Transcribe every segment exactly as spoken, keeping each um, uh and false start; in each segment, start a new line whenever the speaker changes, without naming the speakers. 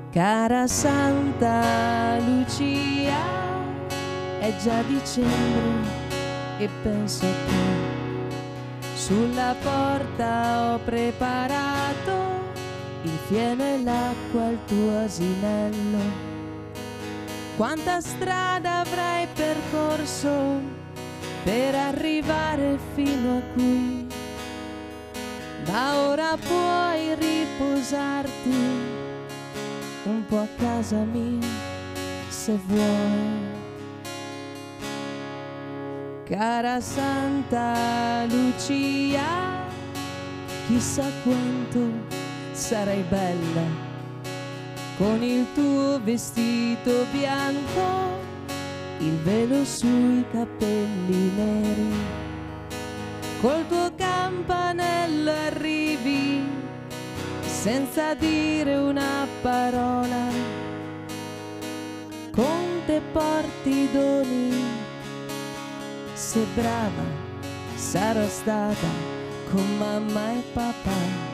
Cara Santa Lucia, è già dicembre e penso a te. Sulla porta ho preparato il fieno e l'acqua al tuo asinello. Quanta strada avrai percorso per arrivare fino a qui, ma ora puoi riposarti un po' a casa mia, se vuoi. Cara Santa Lucia, chissà quanto sarai bella con il tuo vestito bianco, il velo sui capelli neri, col tuo campanello arrivi senza dire una parola, con te porti i doni. Se brava sarò stata con mamma e papà.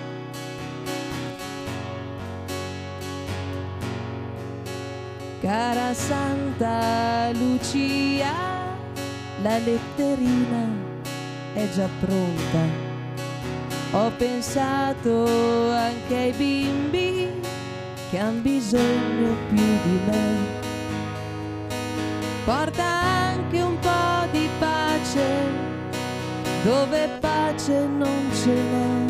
Cara Santa Lucia, la letterina è già pronta. Ho pensato anche ai bimbi che han bisogno più di me. Porta anche un po' di pace dove pace non ce n'è.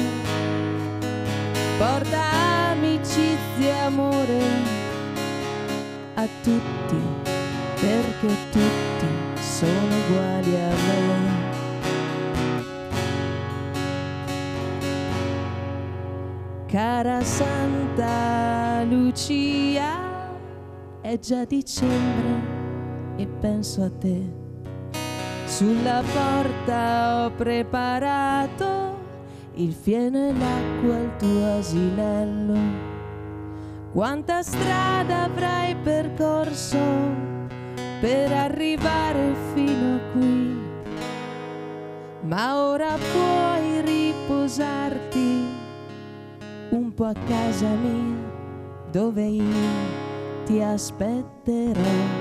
Porta amicizia e amore a tutti, perché tutti sono uguali a me. Cara Santa Lucia, è già dicembre e penso a te. Sulla porta ho preparato il fieno e l'acqua al tuo asinello. Quanta strada avrai percorso per arrivare fino a qui, ma ora puoi riposarti un po' a casa mia, dove io ti aspetterò.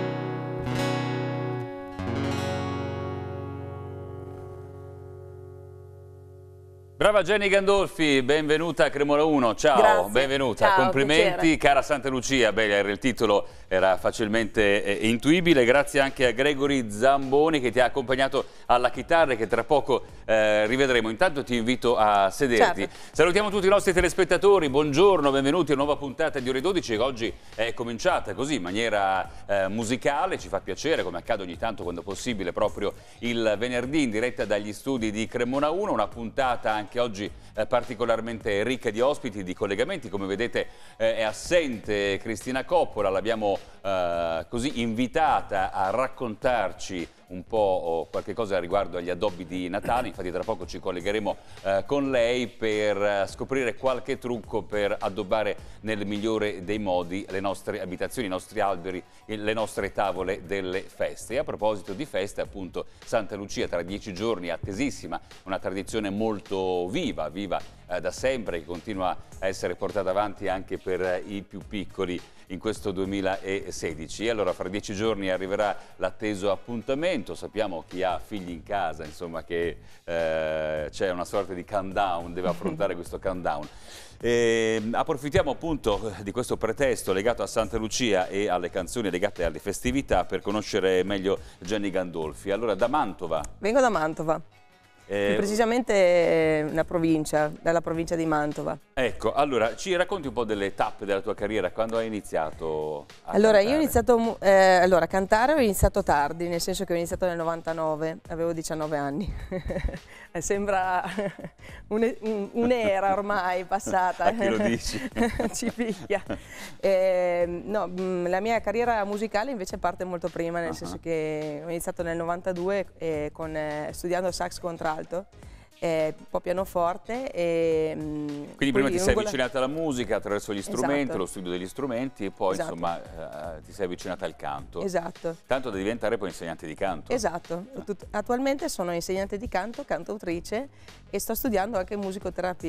Brava Jenny Gandolfi, benvenuta a Cremona uno, ciao,
Grazie.
benvenuta,
Ciao,
complimenti,
piacere.
Cara Santa Lucia, beh, il titolo era facilmente eh, intuibile, grazie anche a Gregory Zamboni che ti ha accompagnato alla chitarra e che tra poco eh, rivedremo. Intanto ti invito a sederti.
Certo.
Salutiamo tutti i nostri telespettatori, buongiorno, benvenuti a una nuova puntata di Ore dodici che oggi è cominciata così in maniera eh, musicale, ci fa piacere come accade ogni tanto quando possibile proprio il venerdì in diretta dagli studi di Cremona uno, una puntata anche oggi eh, particolarmente ricca di ospiti, di collegamenti. Come vedete eh, è assente Cristina Coppola, l'abbiamo eh, così invitata a raccontarci un po' oh, qualche cosa riguardo agli addobbi di Natale. Infatti tra poco ci collegheremo eh, con lei per eh, scoprire qualche trucco per addobbare nel migliore dei modi le nostre abitazioni, i nostri alberi, le nostre tavole delle feste. E a proposito di feste, appunto, Santa Lucia tra dieci giorni, attesissima, una tradizione molto viva, viva eh, da sempre, che continua a essere portata avanti anche per eh, i più piccoli in questo duemilasedici. E allora fra dieci giorni arriverà l'atteso appuntamento. Sappiamo chi ha figli in casa, insomma, che eh, c'è una sorta di countdown, deve affrontare questo countdown. E approfittiamo appunto di questo pretesto legato a Santa Lucia e alle canzoni legate alle festività per conoscere meglio Jenny Gandolfi. Allora, da Mantova.
Vengo da Mantova.
Eh,
Più precisamente una provincia, dalla provincia di Mantova.
Ecco, allora ci racconti un po' delle tappe della tua carriera, quando hai iniziato a
Allora,
cantare?
io ho iniziato eh, allora, a cantare, ho iniziato tardi, nel senso che ho iniziato nel novantanove, avevo diciannove anni. Sembra un'era ormai passata.
A chi lo dici?
Ci picchia. Eh, no, la mia carriera musicale invece parte molto prima, nel uh-huh. senso che ho iniziato nel novantadue eh, con, eh, studiando sax contralto. Eh, un po' pianoforte e,
quindi prima ti sei avvicinata alla musica attraverso gli strumenti,
esatto.
lo studio degli strumenti, e poi
esatto.
insomma eh, ti sei avvicinata al canto.
Esatto.
Tanto da diventare poi insegnante di canto.
Esatto. Ah. Attualmente sono insegnante di canto, cantautrice e sto studiando anche musicoterapia.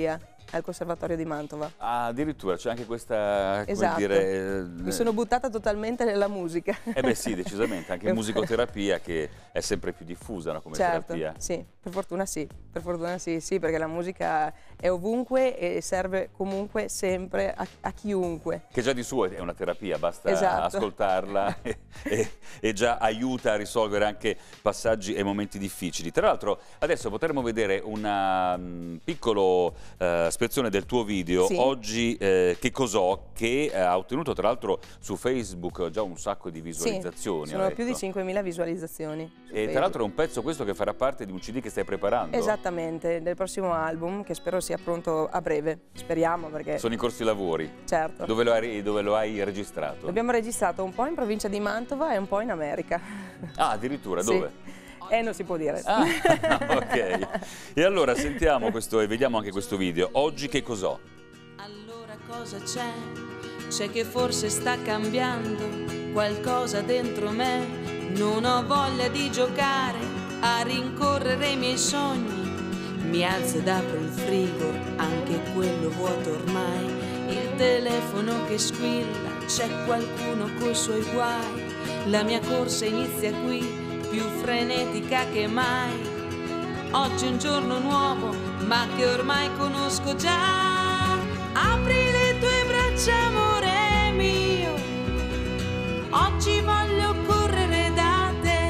al Conservatorio di Mantova.
Ah, addirittura c'è anche questa, come
Esatto.
dire... eh,
Mi sono buttata totalmente nella musica.
Eh beh sì, decisamente, anche in musicoterapia che è sempre più diffusa, no, come
certo,
terapia.
Sì, per fortuna sì, per fortuna sì, sì, perché la musica è ovunque e serve comunque sempre a, a chiunque.
Che già di suo è una terapia, basta
Esatto.
ascoltarla e, e, e già aiuta a risolvere anche passaggi e momenti difficili. Tra l'altro adesso potremo vedere una um, piccolo uh, spezzone del tuo video,
sì.
Oggi eh, che cos'ho, che uh, ha ottenuto tra l'altro su Facebook già un sacco di visualizzazioni.
Sì, sono più di cinquemila visualizzazioni.
E tra l'altro è un pezzo questo che farà parte di un C D che stai preparando.
Esattamente, del prossimo album che spero sia pronto a breve, speriamo perché...
Sono in corso di lavori.
Certo.
Dove lo hai, dove lo hai registrato?
L'abbiamo registrato un po' in provincia di Mantova e un po' in America.
Ah, addirittura,
sì.
Dove?
Eh, non si può dire.
Ah, ok. E allora sentiamo questo e vediamo anche questo video. Oggi che cos'ho?
Allora cosa c'è? C'è che forse sta cambiando qualcosa dentro me. Non ho voglia di giocare a rincorrere i miei sogni. Mi alzo ed apro il frigo, anche quello vuoto ormai. Il telefono che squilla, c'è qualcuno coi suoi guai. La mia corsa inizia qui, più frenetica che mai. Oggi è un giorno nuovo, ma che ormai conosco già. Apri le tue braccia, amore mio. Oggi voglio correre da te,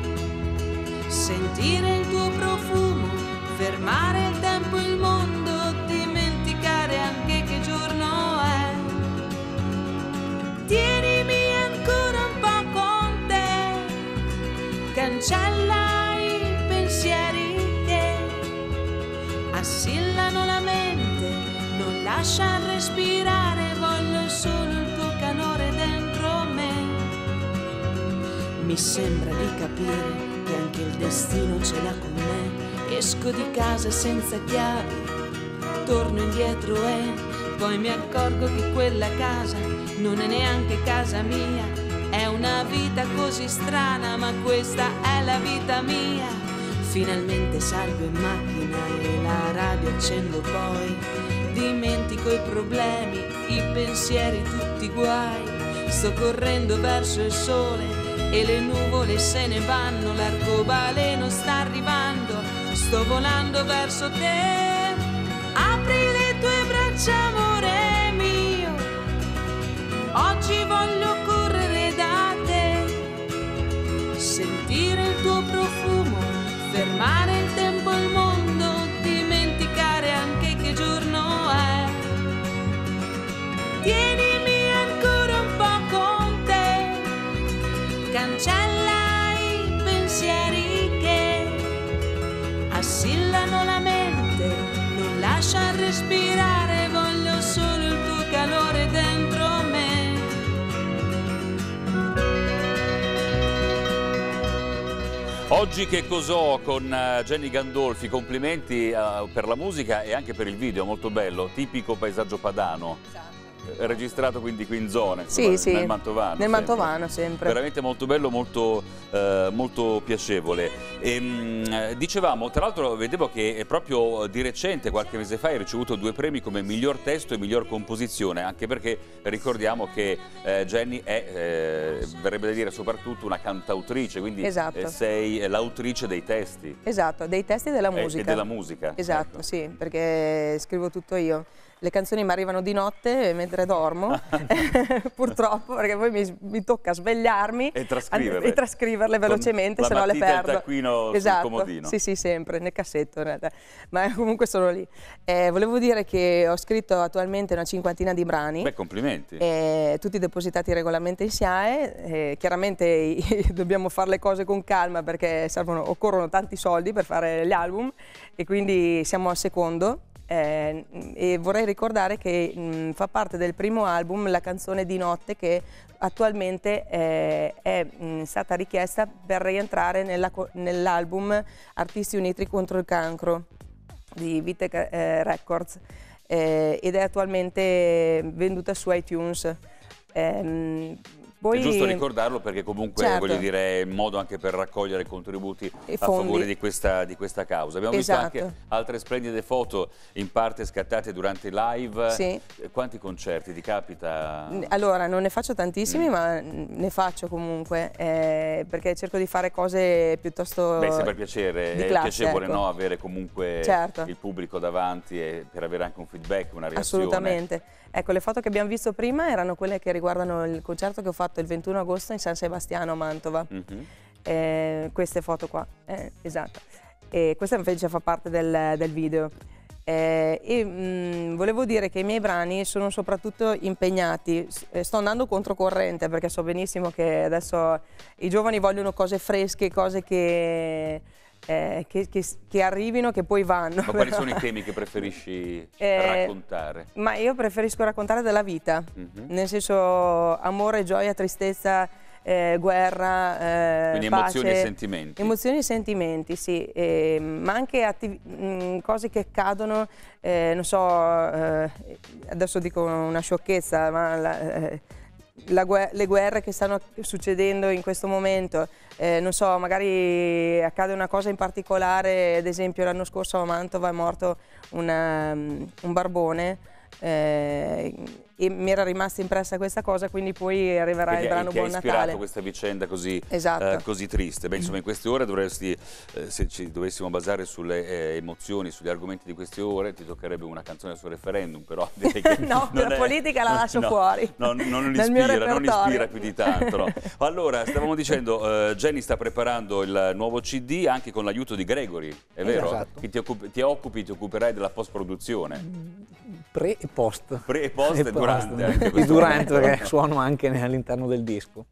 sentire il tuo profumo, fermare il tempo e il mondo, dimenticare anche che giorno è. Tienimi ancora un po' con te, cancella i pensieri che assillano la mente, non lascia respirare, voglio solo il tuo calore dentro me. Mi sembra di capire che anche il destino ce l'ha con me. Esco di casa senza chiavi, torno indietro e poi mi accorgo che quella casa non è neanche casa mia. È una vita così strana, ma questa è la vita mia. Finalmente salgo in macchina e la radio accendo poi. Dimentico i problemi, i pensieri, tutti i guai. Sto correndo verso il sole e le nuvole se ne vanno. L'arcobaleno sta arrivando, sto volando verso te. Apri le tue braccia, amore mio. Oggi voglio correre da te, sentire il tuo profumo, fermare il tempo e il mondo, dimenticare anche che giorno è. Tienimi ancora un po' con te, cancella i pensieri che assillano la mente, non lascia respirare, voglio solo il tuo calore dentro me.
Oggi che cos'ho con uh, Jenny Gandolfi, complimenti uh, per la musica e anche per il video, molto bello, tipico paesaggio padano.
Esatto.
Registrato quindi qui in zona,
sì,
insomma,
sì.
nel Mantovano.
Nel
sempre.
Mantovano sempre.
Veramente molto bello, molto, eh, molto piacevole. E, mh, dicevamo, tra l'altro vedevo che proprio di recente, qualche mese fa, hai ricevuto due premi come miglior testo e miglior composizione, anche perché ricordiamo che eh, Jenny è, eh, verrebbe da dire, soprattutto una cantautrice, quindi
esatto.
eh, sei l'autrice dei testi.
Esatto, dei testi e della musica.
E, e della musica.
Esatto,
ecco.
Sì, perché scrivo tutto io. Le canzoni mi arrivano di notte mentre dormo, purtroppo, perché poi mi, mi tocca svegliarmi
e trascriverle,
e trascriverle velocemente, se no le perdo.
La matita e il taccuino
esatto.
sul comodino.
Sì, sì, sempre, nel cassetto in realtà, ma comunque sono lì. Eh, volevo dire che ho scritto attualmente una cinquantina di brani.
Beh, complimenti.
Eh, tutti depositati regolarmente in S I A E, eh, chiaramente dobbiamo fare le cose con calma perché servono, occorrono tanti soldi per fare gli album e quindi siamo al secondo. Eh, e vorrei ricordare che mh, fa parte del primo album la canzone Di notte che attualmente eh, è mh, stata richiesta per rientrare nell'album Artisti Uniti contro il cancro di Vite eh, Records eh, ed è attualmente venduta su iTunes. Eh, Poi,
è giusto ricordarlo perché comunque
certo,
voglio dire è un modo anche per raccogliere contributi
e
a
fondi.
favore di questa, di questa causa. Abbiamo
Esatto.
visto anche altre splendide foto in parte scattate durante i live.
Sì.
Quanti concerti ti capita?
Allora, non ne faccio tantissimi, mm. ma ne faccio comunque, eh, perché cerco di fare cose piuttosto
Beh, sempre piacere,
di
è
classe,
piacevole,
ecco.
no, avere comunque
certo.
il pubblico davanti e per avere anche un feedback, una reazione.
Assolutamente. Ecco, le foto che abbiamo visto prima erano quelle che riguardano il concerto che ho fatto il ventuno agosto in San Sebastiano a Mantova. Mm-hmm. eh, queste foto qua, eh, esatto. E questa invece fa parte del, del video. Eh, e mh, volevo dire che i miei brani sono soprattutto impegnati, sto andando controcorrente perché so benissimo che adesso i giovani vogliono cose fresche, cose che... Eh, che, che, che arrivino, che poi vanno.
Ma quali sono i temi che preferisci eh, raccontare?
Ma io preferisco raccontare della vita, mm-hmm. nel senso amore, gioia, tristezza, eh, guerra, eh,
quindi
pace,
emozioni e sentimenti.
Emozioni e sentimenti, sì, eh, ma anche mh, cose che accadono, eh, non so, eh, adesso dico una sciocchezza, ma... La, eh, La guer le guerre che stanno succedendo in questo momento, eh, non so, magari accade una cosa in particolare, ad esempio l'anno scorso a Mantova è morto una, un barbone eh, e mi era rimasta impressa questa cosa, quindi poi arriverà quindi il brano Buon Natale. Ti ha ispirato
questa vicenda così,
esatto.
eh, così triste. Beh, insomma, in queste ore dovresti, eh, se ci dovessimo basare sulle eh, emozioni, sugli argomenti di queste ore, ti toccherebbe una canzone sul referendum, però direi che
no,
non
la
è,
politica la lascio
no,
fuori.
No, no, non, ispira, non ispira più di tanto. No. Allora, stavamo dicendo, eh, Jenny sta preparando il nuovo C D anche con l'aiuto di Gregory, è vero?
Esatto.
Che ti, occupi, ti occupi, ti occuperai della post-produzione.
Pre e post.
Pre e post e, e durante. Anche
e durante perché suono anche all'interno del disco.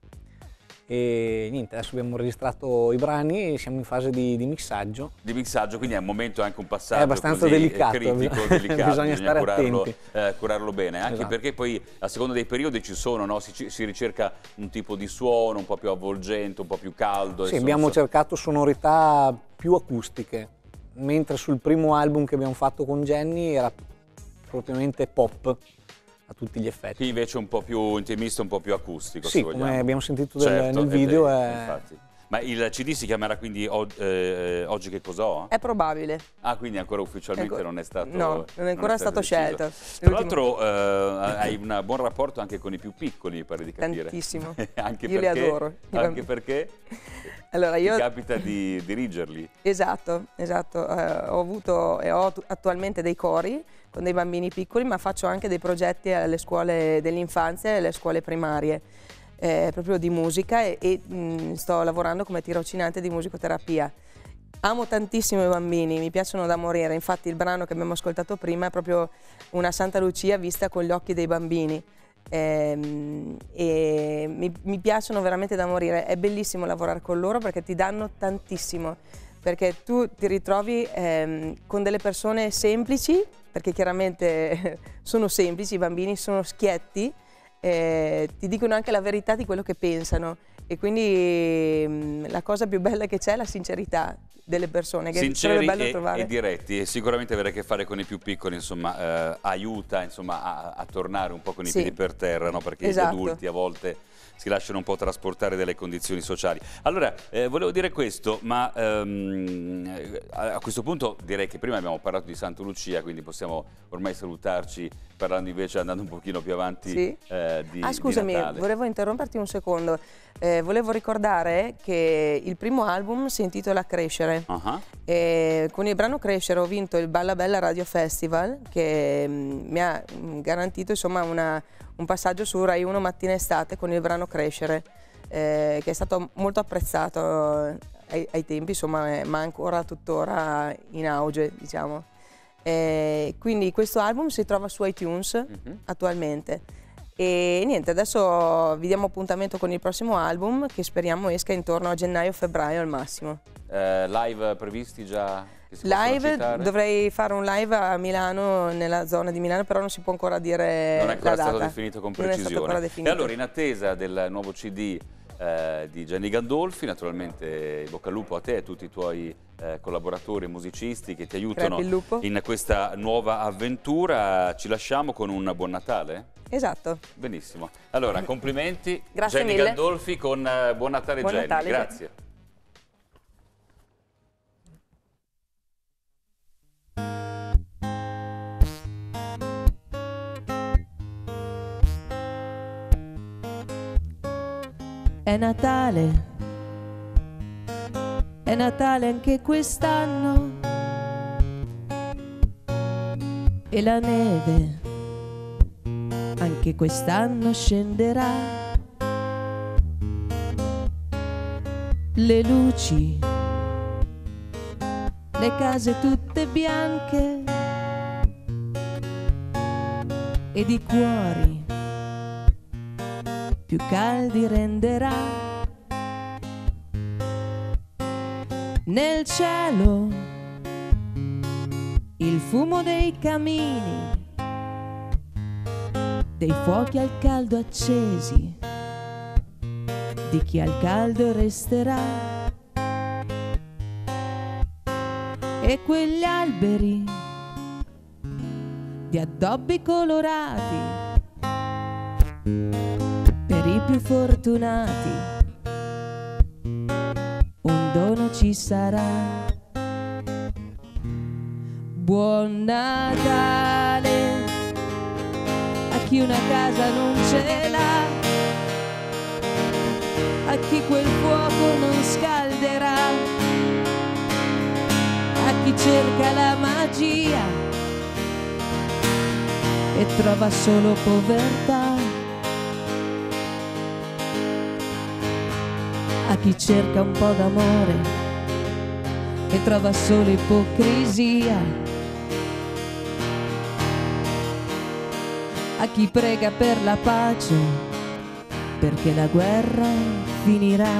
E niente, adesso abbiamo registrato i brani e siamo in fase di, di mixaggio.
Di mixaggio, quindi è un momento anche un passaggio
è abbastanza
così
delicato,
critico, delicato,
bisogna,
bisogna
stare
curarlo,
attenti.
Eh, curarlo bene, anche
esatto.
perché poi a seconda dei periodi ci sono, no? si, si ricerca un tipo di suono un po' più avvolgente, un po' più caldo.
Sì, abbiamo so... cercato sonorità più acustiche, mentre sul primo album che abbiamo fatto con Jenny era propriamente pop a tutti gli effetti.
Qui invece un po' più intimista, un po' più acustico.
Sì,
se
come abbiamo sentito del,
certo,
nel video.
È...
È...
Infatti. Ma il C D si chiamerà quindi eh, Oggi che cos'ho?
È probabile.
Ah, quindi ancora ufficialmente
ecco,
non è stato
No, non è ancora
non è
stato,
stato
scelto.
Tra l'altro eh, hai un buon rapporto anche con i più piccoli, mi pare di capire.
Tantissimo.
anche
io
perché,
li adoro.
Anche perché
allora, io...
ti capita di dirigerli.
Esatto, esatto. Eh, ho avuto e ho attualmente dei cori con dei bambini piccoli, ma faccio anche dei progetti alle scuole dell'infanzia e alle scuole primarie. Eh, proprio di musica e, e mh, sto lavorando come tirocinante di musicoterapia. Amo tantissimo i bambini, mi piacciono da morire, infatti il brano che abbiamo ascoltato prima è proprio una Santa Lucia vista con gli occhi dei bambini. Eh, e mi, mi piacciono veramente da morire, è bellissimo lavorare con loro perché ti danno tantissimo, perché tu ti ritrovi ehm, con delle persone semplici, perché chiaramente sono semplici, i bambini sono schietti, Eh, ti dicono anche la verità di quello che pensano e quindi mh, la cosa più bella che c'è è la sincerità delle persone, che
sinceri
bello
e,
trovare.
e diretti, e sicuramente avere a che fare con i più piccoli insomma eh, aiuta insomma a, a tornare un po' con i
sì.
piedi per terra, no? Perché
esatto.
gli adulti a volte si lasciano un po' trasportare dalle condizioni sociali. Allora, eh, volevo dire questo, ma ehm, a questo punto direi che prima abbiamo parlato di Santa Lucia, quindi possiamo ormai salutarci parlando invece, andando un pochino più avanti
sì.
eh, di
Ah, scusami,
di Natale.
volevo interromperti un secondo. Eh, volevo ricordare che il primo album si intitola Crescere. Uh-huh. E con il brano Crescere ho vinto il Balla Bella Radio Festival, che mh, mi ha mh, garantito insomma una, un passaggio su Rai uno mattina estate con il brano Crescere, eh, che è stato molto apprezzato ai, ai tempi, insomma, ma ancora tuttora in auge, diciamo. Eh, quindi questo album si trova su iTunes uh-huh. attualmente. E niente, adesso vi diamo appuntamento con il prossimo album che speriamo esca intorno a gennaio-febbraio al massimo.
Eh, live previsti già? Che si
live, dovrei fare un live a Milano, nella zona di Milano, però non si può ancora dire
non è ancora
la
stato
data.
definito con
Non è stato
precisione.
ancora definito.
E allora, in attesa del nuovo C D eh, di Jenny Gandolfi, naturalmente bocca al lupo a te e a tutti i tuoi eh, collaboratori e musicisti che ti aiutano in questa nuova avventura. Ci lasciamo con un buon Natale.
Esatto.
Benissimo. Allora, complimenti.
Grazie
Jenny
mille.
Gandolfi con uh, Buon Natale
Buon
Jenny.
Natale,
Grazie.
È Natale, è Natale anche quest'anno e la neve anche quest'anno scenderà. Le luci, le case tutte bianche ed i cuori più caldi renderà. Nel cielo il fumo dei camini, dei fuochi al caldo accesi, di chi al caldo resterà. E quegli alberi di addobbi colorati per i più fortunati, un dono ci sarà. Buon Natale a chi una casa non ce l'ha, a chi quel fuoco non scalderà, a chi cerca la magia e trova solo povertà, a chi cerca un po' d'amore e trova solo ipocrisia, a chi prega per la pace perché la guerra finirà.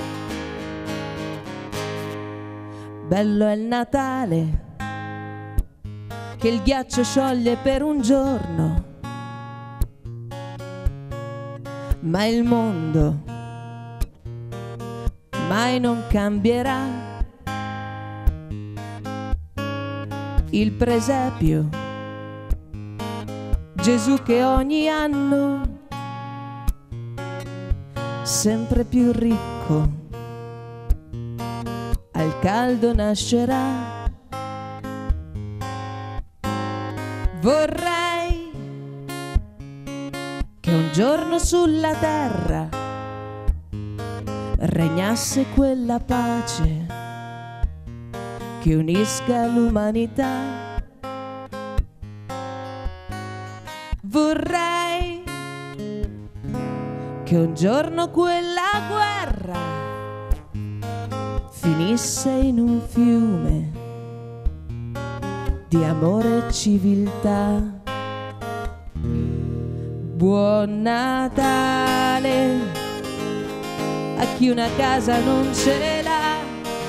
Bello è il Natale che il ghiaccio scioglie per un giorno, ma il mondo mai non cambierà. Il presepio, Gesù che ogni anno sempre più ricco al caldo nascerà. Vorrei che un giorno sulla terra regnasse quella pace che unisca l'umanità. Vorrei che un giorno quella guerra finisse in un fiume di amore e civiltà. Buon Natale a chi una casa non ce l'ha,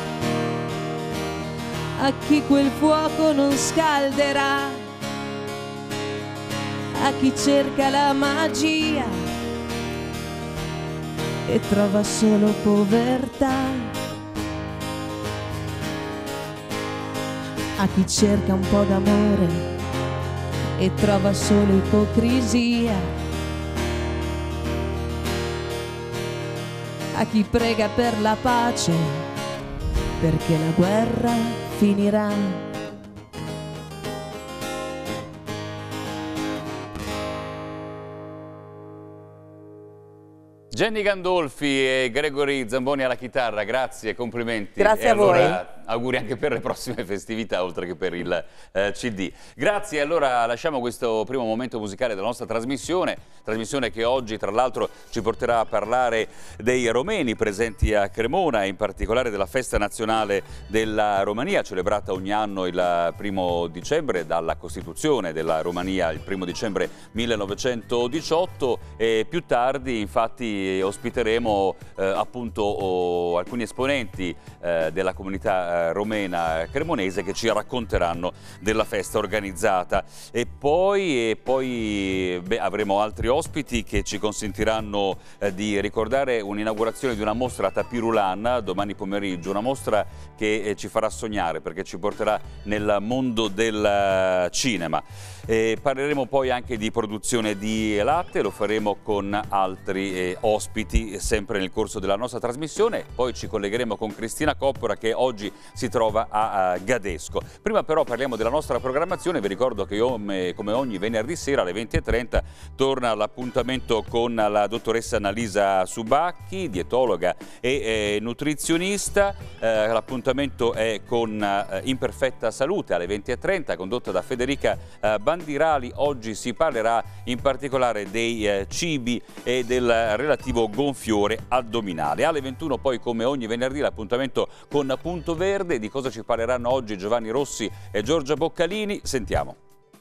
a chi quel fuoco non scalderà, a chi cerca la magia e trova solo povertà, a chi cerca un po' d'amore e trova solo ipocrisia, a chi prega per la pace perché la guerra finirà.
Jenny Gandolfi e Gregory Zamboni alla chitarra, grazie, complimenti.
Grazie
e
a
allora,
voi.
auguri anche per le prossime festività, oltre che per il eh, C D. Grazie, allora lasciamo questo primo momento musicale della nostra trasmissione, trasmissione che oggi tra l'altro ci porterà a parlare dei romeni presenti a Cremona e in particolare della festa nazionale della Romania, celebrata ogni anno il primo dicembre dalla Costituzione della Romania, il primo dicembre millenovecentodiciotto, e più tardi infatti ospiteremo eh, appunto oh, alcuni esponenti eh, della comunità eh, romena cremonese che ci racconteranno della festa organizzata. E poi, e poi beh, avremo altri ospiti che ci consentiranno eh, di ricordare un'inaugurazione di una mostra a Tapirulan domani pomeriggio, una mostra che eh, ci farà sognare perché ci porterà nel mondo del uh, cinema. E parleremo poi anche di produzione di latte, lo faremo con altri eh, ospiti sempre nel corso della nostra trasmissione. Poi ci collegheremo con Cristina Coppora che oggi si trova a, a Gadesco. Prima però parliamo della nostra programmazione. Vi ricordo che io, come ogni venerdì sera alle venti e trenta torna l'appuntamento con la dottoressa Annalisa Subacchi, dietologa e eh, nutrizionista. Eh, l'appuntamento è con eh, In Perfetta Salute alle venti e trenta, condotta da Federica eh, Bandirali. Oggi si parlerà in particolare dei eh, cibi e del relativo gonfiore addominale. Alle ventuno poi, come ogni venerdì, l'appuntamento con Punto Verde. Di cosa ci parleranno oggi Giovanni Rossi e Giorgia Boccalini? Sentiamo.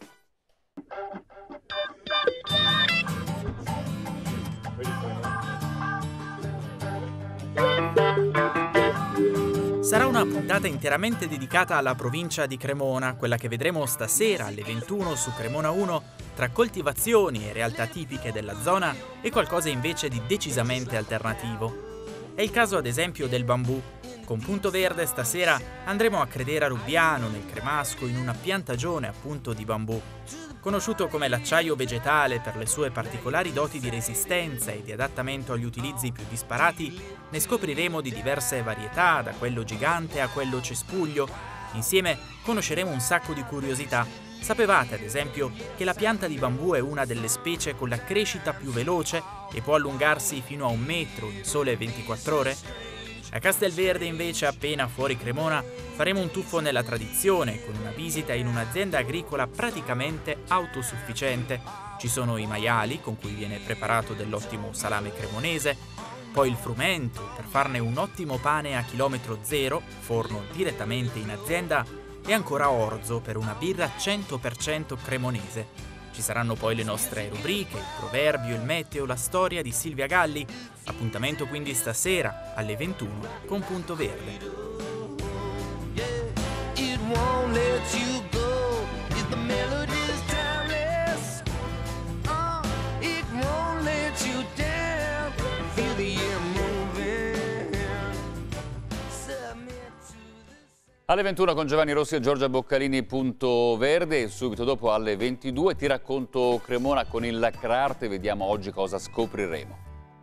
Sarà una puntata interamente dedicata alla provincia di Cremona, quella che vedremo stasera alle ventuno su Cremona uno, tra coltivazioni e realtà tipiche della zona e qualcosa invece di decisamente alternativo. È il caso ad esempio del bambù. Con Punto Verde stasera andremo a Credera Rubbiano, nel Cremasco, in una piantagione appunto di bambù. Conosciuto come l'acciaio vegetale per le sue particolari doti di resistenza e di adattamento agli utilizzi più disparati, ne scopriremo di diverse varietà, da quello gigante a quello cespuglio. Insieme conosceremo un sacco di curiosità. Sapevate, ad esempio, che la pianta di bambù è una delle specie con la crescita più veloce e può allungarsi fino a un metro in sole ventiquattro ore? A Castelverde, invece, appena fuori Cremona, faremo un tuffo nella tradizione con una visita in un'azienda agricola praticamente autosufficiente. Ci sono i maiali, con cui viene preparato dell'ottimo salame cremonese, poi il frumento, per farne un ottimo pane a chilometro zero, forno direttamente in azienda, e ancora orzo per una birra cento per cento cremonese. Ci saranno poi le nostre rubriche, il proverbio, il meteo, la storia di Silvia Galli. Appuntamento quindi stasera alle ventuno con Punto Verde.
Alle ventuno con Giovanni Rossi e Giorgia Boccalini, Punto Verde. Subito dopo alle ventidue ti racconto Cremona con il CRART. Vediamo oggi cosa scopriremo.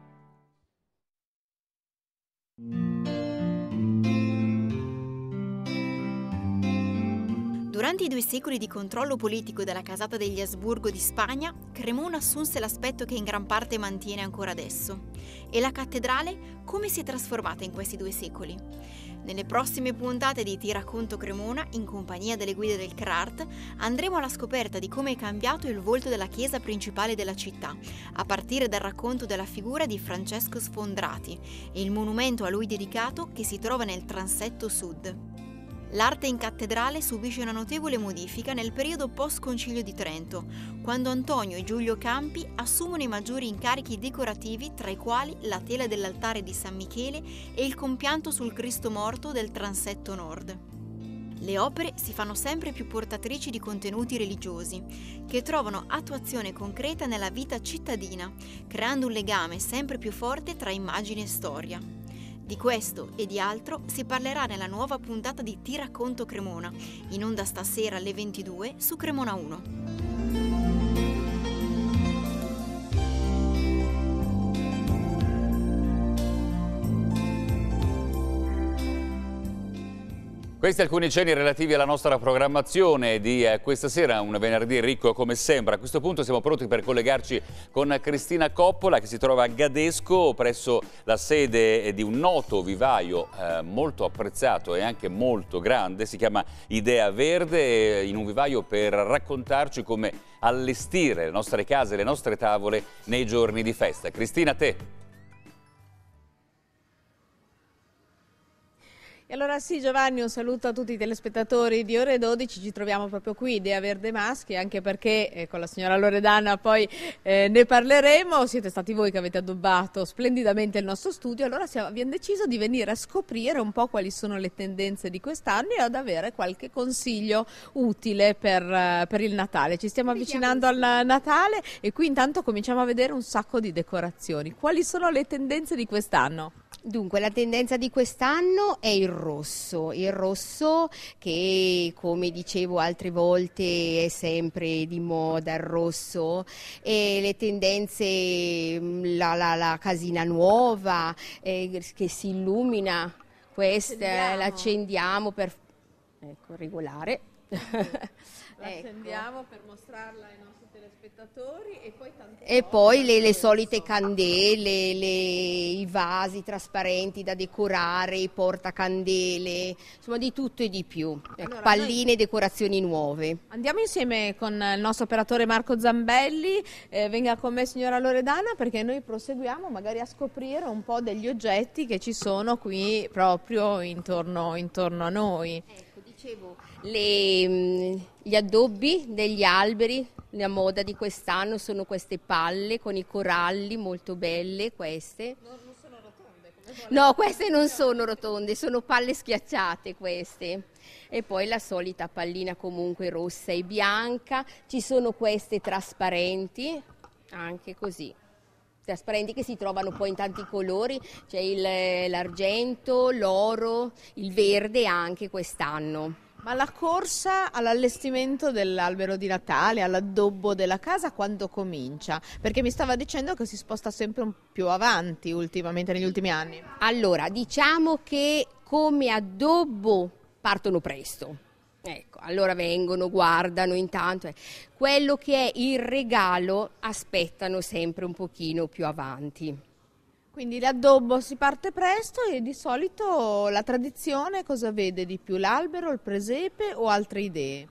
Durante i due secoli di controllo politico della casata degli Asburgo di Spagna, Cremona assunse l'aspetto che in gran parte mantiene ancora adesso. E la cattedrale come si è trasformata in questi due secoli? Nelle prossime puntate di Ti racconto Cremona, in compagnia delle guide del CRART, andremo alla scoperta di come è cambiato il volto della chiesa principale della città, a partire dal racconto della figura di Francesco Sfondrati e il monumento a lui dedicato che si trova nel transetto sud. L'arte in cattedrale subisce una notevole modifica nel periodo post-Concilio di Trento, quando Antonio e Giulio Campi assumono i maggiori incarichi decorativi, tra i quali la tela dell'altare di San Michele e il compianto sul Cristo morto del transetto nord. Le opere si fanno sempre più portatrici di contenuti religiosi, che trovano attuazione concreta nella vita cittadina, creando un legame sempre più forte tra immagine e storia. Di questo e di altro si parlerà nella nuova puntata di Ti racconto Cremona, in onda stasera alle ventidue su Cremona uno.
Questi alcuni cenni relativi alla nostra programmazione di eh, questa sera, un venerdì ricco come sempre. A questo punto siamo pronti per collegarci con Cristina Coppola che si trova a Gadesco presso la sede di un noto vivaio eh, molto apprezzato e anche molto grande, si chiama Idea Verde, in un vivaio per raccontarci come allestire le nostre case, le nostre tavole nei giorni di festa. Cristina, a te.
E
Allora sì, Giovanni, un saluto a tutti i telespettatori di Ore dodici, ci troviamo proprio qui, Idea Verde Maschi, anche perché eh, con la signora Loredana poi eh, ne parleremo, siete stati voi che avete addobbato splendidamente il nostro studio, allora siamo, abbiamo deciso di venire a scoprire un po' quali sono le tendenze di quest'anno e ad avere qualche consiglio utile per, uh, per il Natale. Ci stiamo avvicinando al Natale e qui intanto cominciamo a vedere un sacco di decorazioni. Quali sono le tendenze di quest'anno?
Dunque, la tendenza di quest'anno è il rosso, il rosso che, come dicevo altre volte, è sempre di moda il rosso, e le tendenze, la, la, la casina nuova eh, che si illumina, questa la accendiamo per, ecco, regolare.
La accendiamo ecco. per mostrarla ai nostri telespettatori e poi tante
e poi le, le solite candele, le, i vasi trasparenti da decorare, i portacandele, insomma di tutto e di più, ecco, allora, palline e decorazioni nuove.
Andiamo insieme con il nostro operatore Marco Zambelli, eh, venga con me signora Loredana, perché noi proseguiamo magari a scoprire un po' degli oggetti che ci sono qui proprio intorno, intorno a noi.
Ecco, dicevo, le, gli addobbi degli alberi, la moda di quest'anno sono queste palle con i coralli, molto belle queste.
No, non sono rotonde? Come
no, queste non sono rotonde, sono palle schiacciate queste. E poi la solita pallina comunque rossa e bianca, ci sono queste trasparenti, anche così. Trasparenti che si trovano poi in tanti colori, c'è l'argento, l'oro, il verde anche quest'anno.
Ma la corsa all'allestimento dell'albero di Natale, all'addobbo della casa, quando comincia? Perché mi stava dicendo che si sposta sempre un più avanti ultimamente, negli ultimi anni.
Allora, diciamo che come addobbo partono presto. Ecco, allora vengono, guardano intanto. Eh. Quello che è il regalo aspettano sempre un pochino più avanti.
Quindi l'addobbo si parte presto e di solito la tradizione cosa vede di più? L'albero, il presepe o altre idee?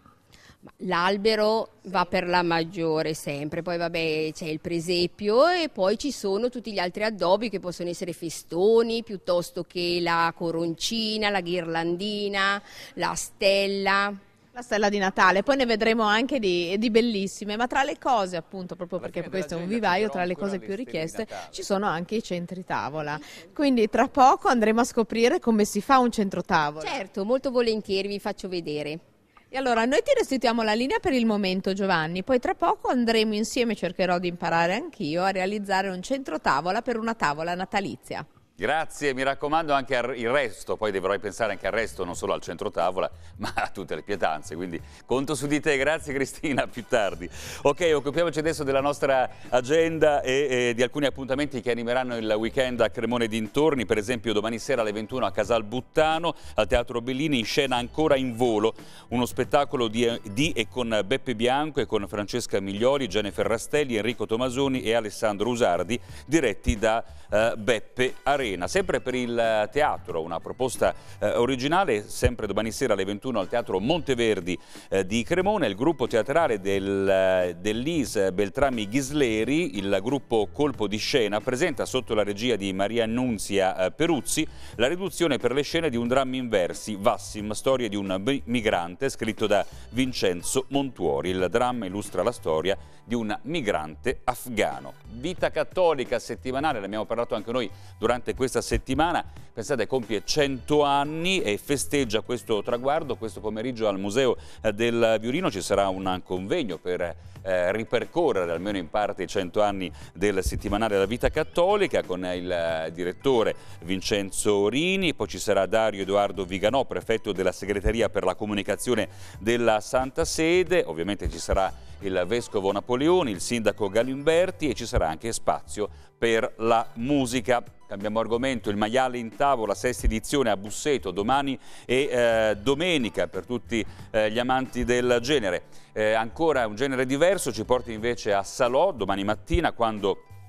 L'albero sì. va per la maggiore sempre, poi vabbè c'è il presepio e poi ci sono tutti gli altri addobbi che possono essere festoni piuttosto che la coroncina, la ghirlandina, la stella.
La stella di Natale, poi ne vedremo anche di, di bellissime, ma tra le cose appunto, proprio perché questo è un vivaio, tra le cose più richieste ci sono anche i centri tavola, quindi tra poco andremo a scoprire come si fa un centro tavola.
Certo, molto volentieri, vi faccio vedere.
E allora noi ti restituiamo la linea per il momento Giovanni, poi tra poco andremo insieme, cercherò di imparare anch'io, a realizzare un centro tavola per una tavola natalizia.
Grazie, mi raccomando anche il resto, poi dovrai pensare anche al resto, non solo al centro tavola, ma a tutte le pietanze, quindi conto su di te, grazie Cristina, più tardi. Ok, occupiamoci adesso della nostra agenda e, e di alcuni appuntamenti che animeranno il weekend a Cremona e dintorni, per esempio domani sera alle ventuno a Casal Buttano, al Teatro Bellini, in scena Ancora in volo, uno spettacolo di, di e con Beppe Bianco e con Francesca Miglioli, Jennifer Rastelli, Enrico Tomasoni e Alessandro Usardi, diretti da uh, Beppe Arena. Sempre per il teatro, una proposta eh, originale, sempre domani sera alle ventuno al Teatro Monteverdi eh, di Cremona, il gruppo teatrale del, dell'I S Beltrami Ghisleri, il gruppo Colpo di Scena, presenta sotto la regia di Maria Annunzia eh, Peruzzi la riduzione per le scene di un dramma in versi, Vassim, storia di un migrante, scritto da Vincenzo Montuori. Il dramma illustra la storia di un migrante afghano. Vita Cattolica settimanale, ne abbiamo parlato anche noi durante questa settimana, pensate, compie cento anni e festeggia questo traguardo. Questo pomeriggio al Museo del Violino ci sarà un convegno per eh, ripercorrere almeno in parte i cento anni del settimanale della Vita Cattolica con il direttore Vincenzo Rini, poi ci sarà Dario Edoardo Viganò, prefetto della segreteria per la comunicazione della Santa Sede, ovviamente ci sarà il vescovo Napoleoni, il sindaco Galimberti e ci sarà anche spazio per la musica. Cambiamo argomento, il maiale in tavola, sesta edizione a Busseto, domani e eh, domenica per tutti eh, gli amanti del genere. Eh, ancora un genere diverso ci porta invece a Salò domani mattina, quando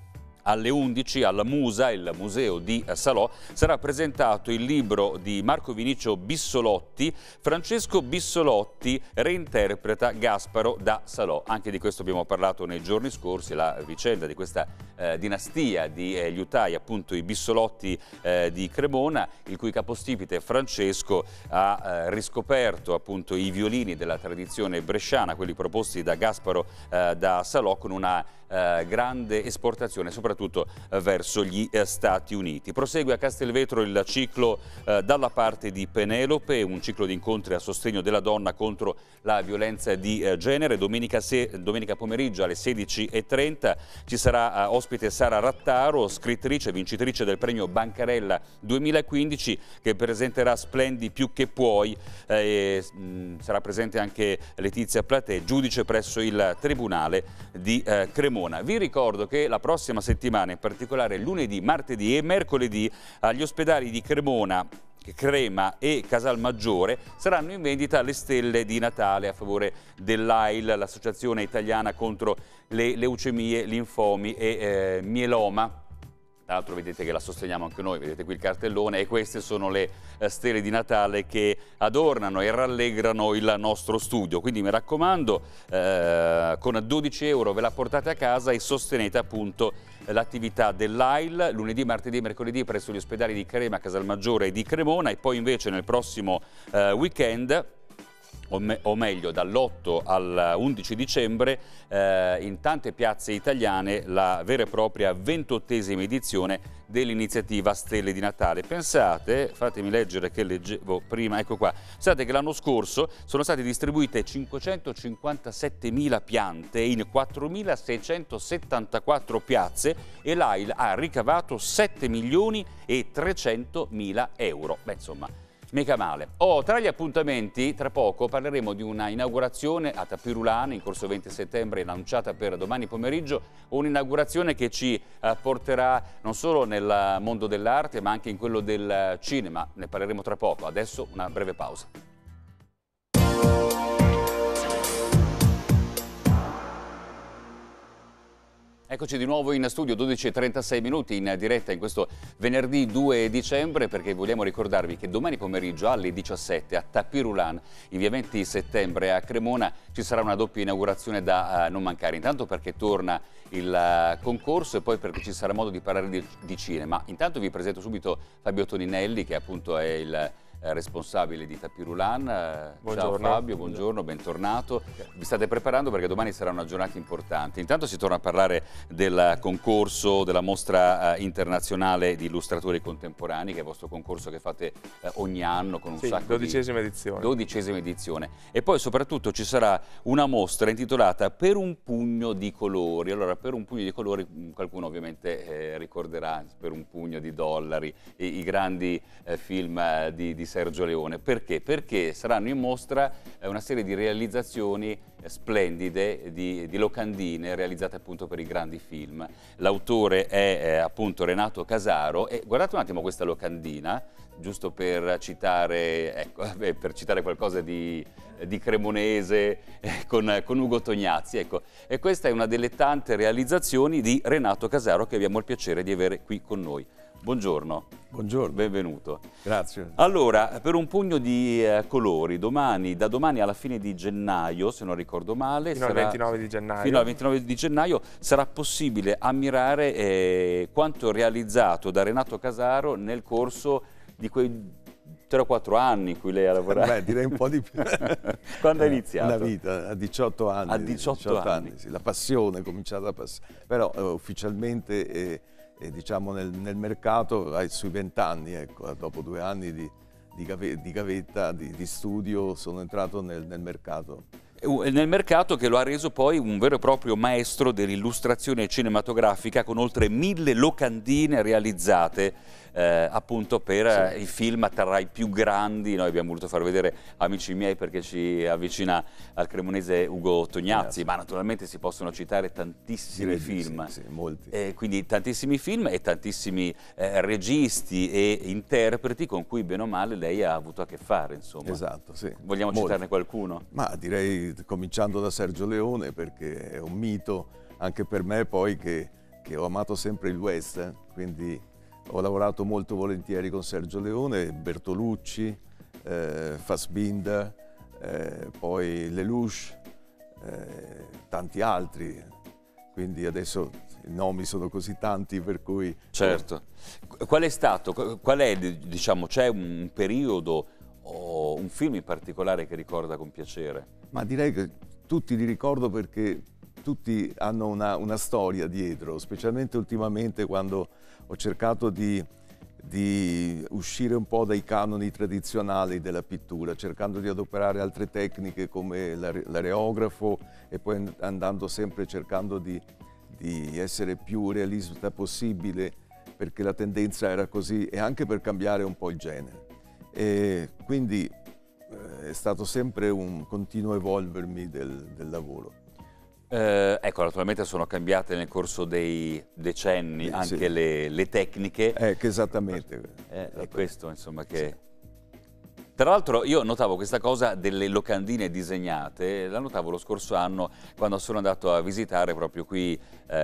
alle undici al Musa, il museo di Salò, sarà presentato il libro di Marco Vinicio Bissolotti, Francesco Bissolotti reinterpreta Gasparo da Salò. Anche di questo abbiamo parlato nei giorni scorsi, la vicenda di questa eh, dinastia di eh, liutai, appunto i Bissolotti eh, di Cremona, il cui capostipite Francesco ha eh, riscoperto appunto i violini della tradizione bresciana, quelli proposti da Gasparo eh, da Salò, con una eh, grande esportazione, soprattutto eh, verso gli eh, Stati Uniti. Prosegue a Castelvetro il ciclo eh, Dalla parte di Penelope, un ciclo di incontri a sostegno della donna contro la violenza di eh, genere. Domenica, se, domenica pomeriggio alle sedici e trenta ci sarà eh, ospite Sara Rattaro, scrittrice, vincitrice del premio Bancarella duemilaquindici, che presenterà Splendi più che puoi. Eh, mh, sarà presente anche Letizia Platè, giudice presso il Tribunale di eh, Cremona. Vi ricordo che la prossima settimana, in particolare lunedì, martedì e mercoledì, agli ospedali di Cremona, Crema e Casalmaggiore saranno in vendita le stelle di Natale a favore dell'A I L, l'Associazione Italiana contro le leucemie, linfomi e eh, mieloma. Tra l'altro vedete che la sosteniamo anche noi, vedete qui il cartellone, e queste sono le eh, stelle di Natale che adornano e rallegrano il nostro studio. Quindi mi raccomando, eh, con dodici euro ve la portate a casa e sostenete appunto l'attività dell'A I L lunedì, martedì e mercoledì presso gli ospedali di Crema, Casalmaggiore e di Cremona, e poi invece nel prossimo eh, weekend, o, me o meglio dall'otto all'undici dicembre, eh, in tante piazze italiane la vera e propria ventottesima edizione dell'iniziativa Stelle di Natale. Pensate, fatemi leggere che leggevo prima, ecco qua, pensate che l'anno scorso sono state distribuite cinquecentocinquantasettemila piante in quattromilaseicentosettantaquattro piazze e l'A I L ha ricavato sette milioni e trecentomila euro. Beh, insomma, mica male. Oh, tra gli appuntamenti, tra poco parleremo di una inaugurazione a Tapirulano in corso venti settembre, annunciata per domani pomeriggio, un'inaugurazione che ci eh, porterà non solo nel mondo dell'arte ma anche in quello del cinema. Ne parleremo tra poco. Adesso una breve pausa. Eccoci di nuovo in studio, dodici e trentasei minuti in diretta in questo venerdì due dicembre, perché vogliamo ricordarvi che domani pomeriggio alle diciassette a Tapirulan, in via venti settembre a Cremona, ci sarà una doppia inaugurazione da uh, non mancare. Intanto perché torna il uh, concorso e poi perché ci sarà modo di parlare di, di cinema. Intanto vi presento subito Fabio Toninelli, che appunto è il responsabile di Tapirulan. Ciao Fabio, buongiorno, bentornato. Vi state preparando perché domani sarà una giornata importante. Intanto si torna a parlare del concorso della mostra internazionale di illustratori contemporanei, che è il vostro concorso che fate ogni anno con un
sì,
sacco
dodicesima
di...
edizione.
dodicesima edizione. E poi soprattutto ci sarà una mostra intitolata Per un pugno di colori. Allora, per un pugno di colori, qualcuno ovviamente eh, ricorderà Per un pugno di dollari, i, i grandi eh, film eh, di, di Sergio Leone. Perché? Perché saranno in mostra eh, una serie di realizzazioni eh, splendide di, di locandine realizzate appunto per i grandi film. L'autore è eh, appunto Renato Casaro, e guardate un attimo questa locandina, giusto per citare, ecco, beh, per citare qualcosa di, di cremonese eh, con, con Ugo Tognazzi, ecco. E questa è una delle tante realizzazioni di Renato Casaro che abbiamo il piacere di avere qui con noi. Buongiorno.
Buongiorno.
Benvenuto.
Grazie.
Allora, per un pugno di eh, colori, domani, da domani alla fine di gennaio, se non ricordo male,
fino
sarà,
al ventinove di gennaio.
Fino al ventinove di gennaio sarà possibile ammirare eh, quanto realizzato da Renato Casaro nel corso di quei tre o quattro anni in cui lei ha lavorato.
Beh, direi un po' di più.
Quando ha iniziato?
Una vita, a diciotto anni.
A diciotto, diciotto anni. anni
sì. La passione è cominciata a passare. Però eh, ufficialmente... Eh, E diciamo nel, nel mercato eh, sui vent'anni, ecco, dopo due anni di, di, gave, di gavetta, di, di studio, sono entrato nel, nel mercato.
Nel mercato che lo ha reso poi un vero e proprio maestro dell'illustrazione cinematografica, con oltre mille locandine realizzate eh, appunto per sì. i film tra i più grandi. Noi abbiamo voluto far vedere Amici miei perché ci avvicina al cremonese Ugo Tognazzi, sì. ma naturalmente si possono citare tantissimi
sì,
film,
sì, sì, molti.
Eh, quindi tantissimi film e tantissimi eh, registi e interpreti con cui bene o male lei ha avuto a che fare, insomma.
Esatto, sì.
Vogliamo
molti.
citarne qualcuno?
Ma direi cominciando da Sergio Leone, perché è un mito anche per me poi che che ho amato sempre il western, quindi ho lavorato molto volentieri con Sergio Leone, Bertolucci, eh, Fassbinder, eh, poi Lelouch, eh, tanti altri, quindi adesso i nomi sono così tanti per cui...
Certo. Qual è stato, qual è, diciamo, c'è un periodo o un film in particolare che ricorda con piacere?
Ma direi che tutti li ricordo perché tutti hanno una, una storia dietro, specialmente ultimamente quando ho cercato di, di uscire un po' dai canoni tradizionali della pittura, cercando di adoperare altre tecniche come l'areografo e poi andando sempre cercando di, di essere più realista possibile, perché la tendenza era così, e anche per cambiare un po' il genere. E quindi eh, è stato sempre un continuo evolvermi del, del lavoro.
Eh, ecco, naturalmente sono cambiate nel corso dei decenni anche sì. le, le tecniche.
Ecco, esattamente.
Eh, è questo, insomma, che... Sì. Tra l'altro io notavo questa cosa delle locandine disegnate, la notavo lo scorso anno quando sono andato a visitare proprio qui eh,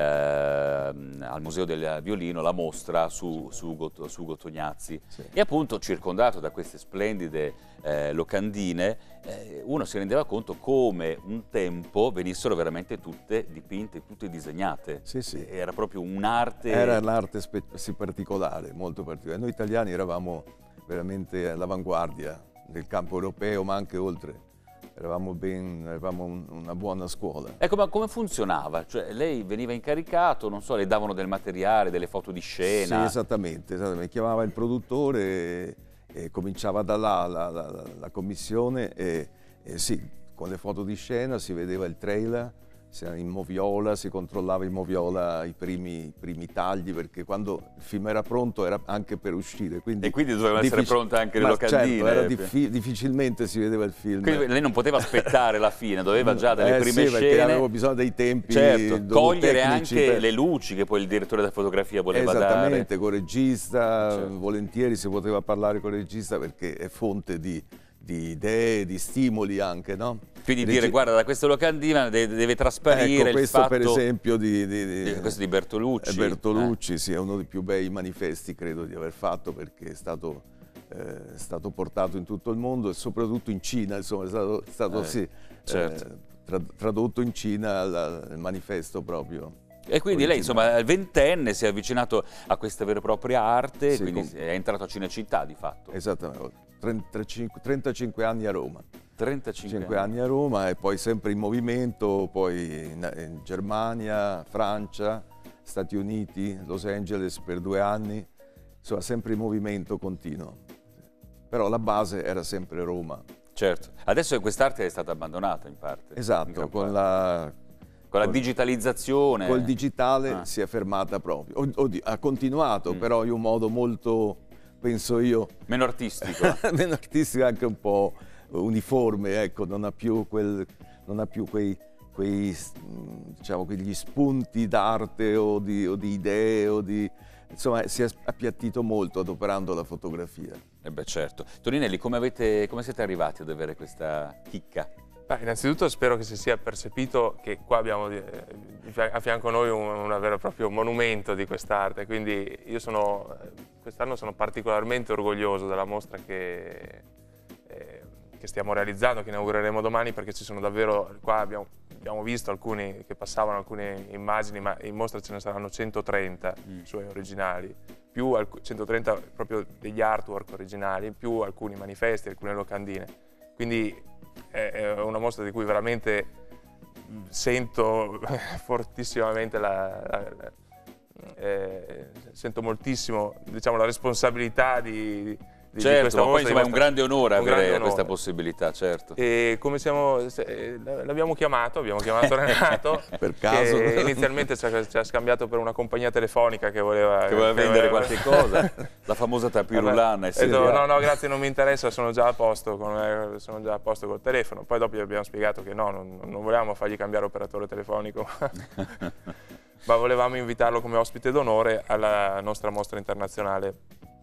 al Museo del Violino la mostra su, su, Got su Gottognazzi. Sì. E appunto circondato da queste splendide eh, locandine eh, uno si rendeva conto come un tempo venissero veramente tutte dipinte, tutte disegnate.
Sì, sì.
Era proprio un'arte...
Era un'arte sì, particolare, molto particolare. Noi italiani eravamo veramente all'avanguardia del campo europeo, ma anche oltre. Eravamo, ben, eravamo un, una buona scuola.
Ecco, ma come funzionava? Cioè, lei veniva incaricato, non so, le davano del materiale, delle foto di scena?
Sì, esattamente. esattamente. Chiamava il produttore e, e cominciava da là la, la, la, la commissione e, e sì, con le foto di scena si vedeva il trailer, in moviola, si controllava in moviola i primi, i primi tagli, perché quando il film era pronto era anche per uscire. Quindi
e quindi dovevano essere pronte anche le locandine.
Certo, era diffi difficilmente si vedeva il film.
Quindi lei non poteva aspettare la fine, doveva già dalle
eh,
prime
sì,
scene.
Perché avevo bisogno dei tempi.
Certo, cogliere anche
per...
le luci che poi il direttore della fotografia voleva
Esattamente,
dare.
Esattamente, con il regista,
certo.
volentieri si poteva parlare con il regista perché è fonte di, di idee, di stimoli anche, no?
Quindi dire, guarda, da questa locandina deve, deve trasparire
ecco,
il fatto...
per esempio di, di, di,
questo di Bertolucci.
Bertolucci,
eh.
sì, è uno dei più bei manifesti, credo, di aver fatto, perché è stato, eh, è stato portato in tutto il mondo e soprattutto in Cina, insomma, è stato, è stato
eh,
sì,
certo.
eh, tra, tradotto in Cina la, il manifesto proprio.
E quindi lei, insomma, al ventenne si è avvicinato a questa vera e propria arte,
sì,
quindi
com...
è entrato a Cinecittà di fatto.
Esattamente, trentacinque, trentacinque anni a Roma.
trentacinque
anni a Roma e poi sempre in movimento, poi in, in Germania, Francia, Stati Uniti, Los Angeles per due anni, insomma sempre in movimento continuo. Però la base era sempre Roma.
Certo, adesso quest'arte è stata abbandonata in parte.
Esatto, in con la...
Con la digitalizzazione.
Col digitale
ah.
si è fermata proprio. Oddio, ha continuato, mm. però in un modo molto, penso io...
Meno artistico.
Meno artistico, anche un po' uniforme, ecco, non ha più, quel, non ha più quei, quei, diciamo, quegli spunti d'arte o di, o di idee, o di... Insomma, si è appiattito molto adoperando la fotografia.
Eh beh, certo. Toninelli, come, avete, come siete arrivati ad avere questa chicca?
Beh, innanzitutto spero che si sia percepito che qua abbiamo a fianco a noi un, un vero e proprio monumento di quest'arte, quindi io sono, quest'anno sono particolarmente orgoglioso della mostra che, eh, che stiamo realizzando, che inaugureremo domani, perché ci sono davvero, qua abbiamo, abbiamo visto alcuni che passavano alcune immagini, ma in mostra ce ne saranno centotrenta mm. suoi originali, più centotrenta proprio degli artwork originali, più alcuni manifesti, alcune locandine, quindi è una mostra di cui veramente sento fortissimamente la, la, la eh, sento moltissimo, diciamo, la responsabilità di, di,
certo,
di questa
ma
mostra.
Poi insomma, è un grande onore
un
avere
grande onore.
questa possibilità, certo.
E come siamo, l'abbiamo chiamato, abbiamo chiamato Renato,
per caso.
Che inizialmente ci ha, ci ha scambiato per una compagnia telefonica che voleva,
che voleva
che
vendere
voleva...
qualche cosa, la famosa tapirulana.
Eh, no, no, no, grazie, non mi interessa, sono già a posto con, sono già a posto col telefono. Poi dopo gli abbiamo spiegato che no, non, non volevamo fargli cambiare operatore telefonico, ma volevamo invitarlo come ospite d'onore alla nostra mostra internazionale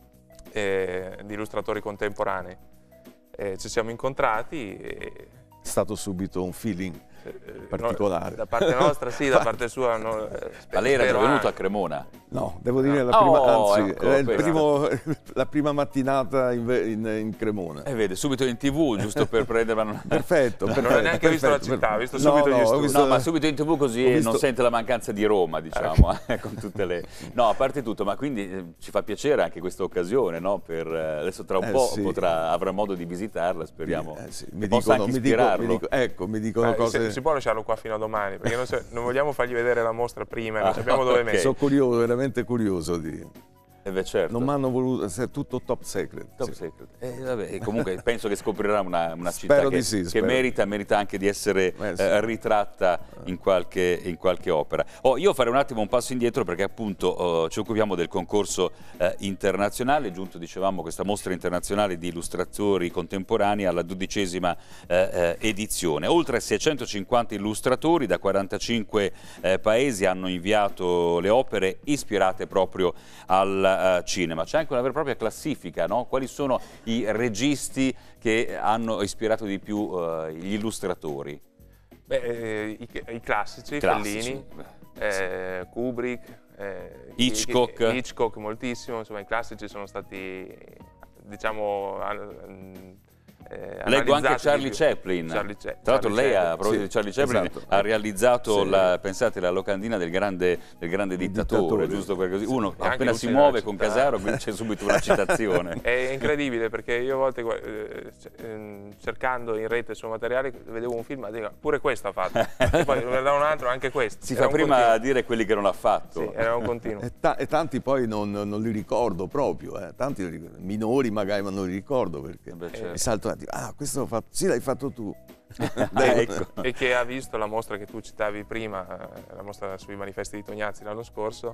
eh, di illustratori contemporanei. Eh, ci siamo incontrati e...
È stato subito un feeling particolare.
No, da parte nostra sì, da parte sua no. Eh,
Ma lei era già venuto a Cremona?
No, devo dire la prima,
oh,
anzi,
ecco,
era il primo, la prima mattinata in, in, in Cremona.
E eh, vede, subito in tv, giusto per prenderla. Una...
Perfetto, perfetto.
Non ha neanche visto la città, ha visto subito
no,
gli
no,
studi.
visto...
No, ma subito in tv così
visto...
non sente la mancanza di Roma, diciamo, eh, con tutte le... No, a parte tutto, ma quindi eh, ci fa piacere anche questa occasione, no? Per, eh, adesso tra un
eh,
po'
sì.
potrà, avrà modo di visitarla, speriamo.
Eh, sì.
Che
mi
possa
dicono,
anche
mi
ispirarlo.
dico, mi dico, ecco, mi dicono
eh,
cose...
Si, si può lasciarlo qua fino a domani, perché non, se, non vogliamo fargli vedere la mostra prima, non
Ah,
sappiamo dove
okay.
mettere.
Sono curioso, veramente curioso di...
Eh beh, certo.
Non mi hanno voluto, è tutto top secret.
Top
sì.
secret. Eh, vabbè, comunque penso che scoprirà una, una
Spero
città che,
di sì,
che
spero.
merita, merita anche di essere
Eh, sì.
eh, ritratta in qualche, in qualche opera. Oh, io farei un attimo un passo indietro perché appunto oh, ci occupiamo del concorso eh, internazionale, giunto dicevamo questa mostra internazionale di illustratori contemporanei alla dodicesima eh, eh, edizione. Oltre seicentocinquanta illustratori da quarantacinque eh, paesi hanno inviato le opere ispirate proprio al Uh, cinema. C'è anche una vera e propria classifica, no? Quali sono i registi che hanno ispirato di più uh, gli illustratori?
Beh, eh, i, i classici,
Classici.
Fellini, eh, Kubrick, eh,
Hitchcock.
Hitchcock moltissimo, insomma i classici sono stati, diciamo, al, eh,
Leggo anche Charlie
più.
Chaplin.
Charlie Cha
Tra l'altro lei, a proposito
sì,
di Charlie Chaplin,
esatto.
ha realizzato,
Sì.
la, pensate, la locandina del grande, del grande dittatore,
dittatore.
giusto per così. Uno
E anche
appena
Luce
si
nella
muove con
città.
Casaro, quindi c'è subito una citazione.
È incredibile perché io a volte eh, ehm, cercando in rete il suo materiale vedevo un film e dico pure questo ha fatto, e poi da un altro anche questo.
Si
Era
fa
un
prima
continuo.
a dire quelli che non ha fatto.
Sì, era un continuo.
E, ta e tanti poi non, non li ricordo proprio, eh. Tanti li ricordo. Minori magari, ma non li ricordo perché
Beh, certo.
mi salto e dico, ah, questo l'ho fatto, sì, l'hai fatto tu.
Ah, ecco.
E che ha visto la mostra che tu citavi prima, eh, la mostra sui manifesti di Tognazzi l'anno scorso,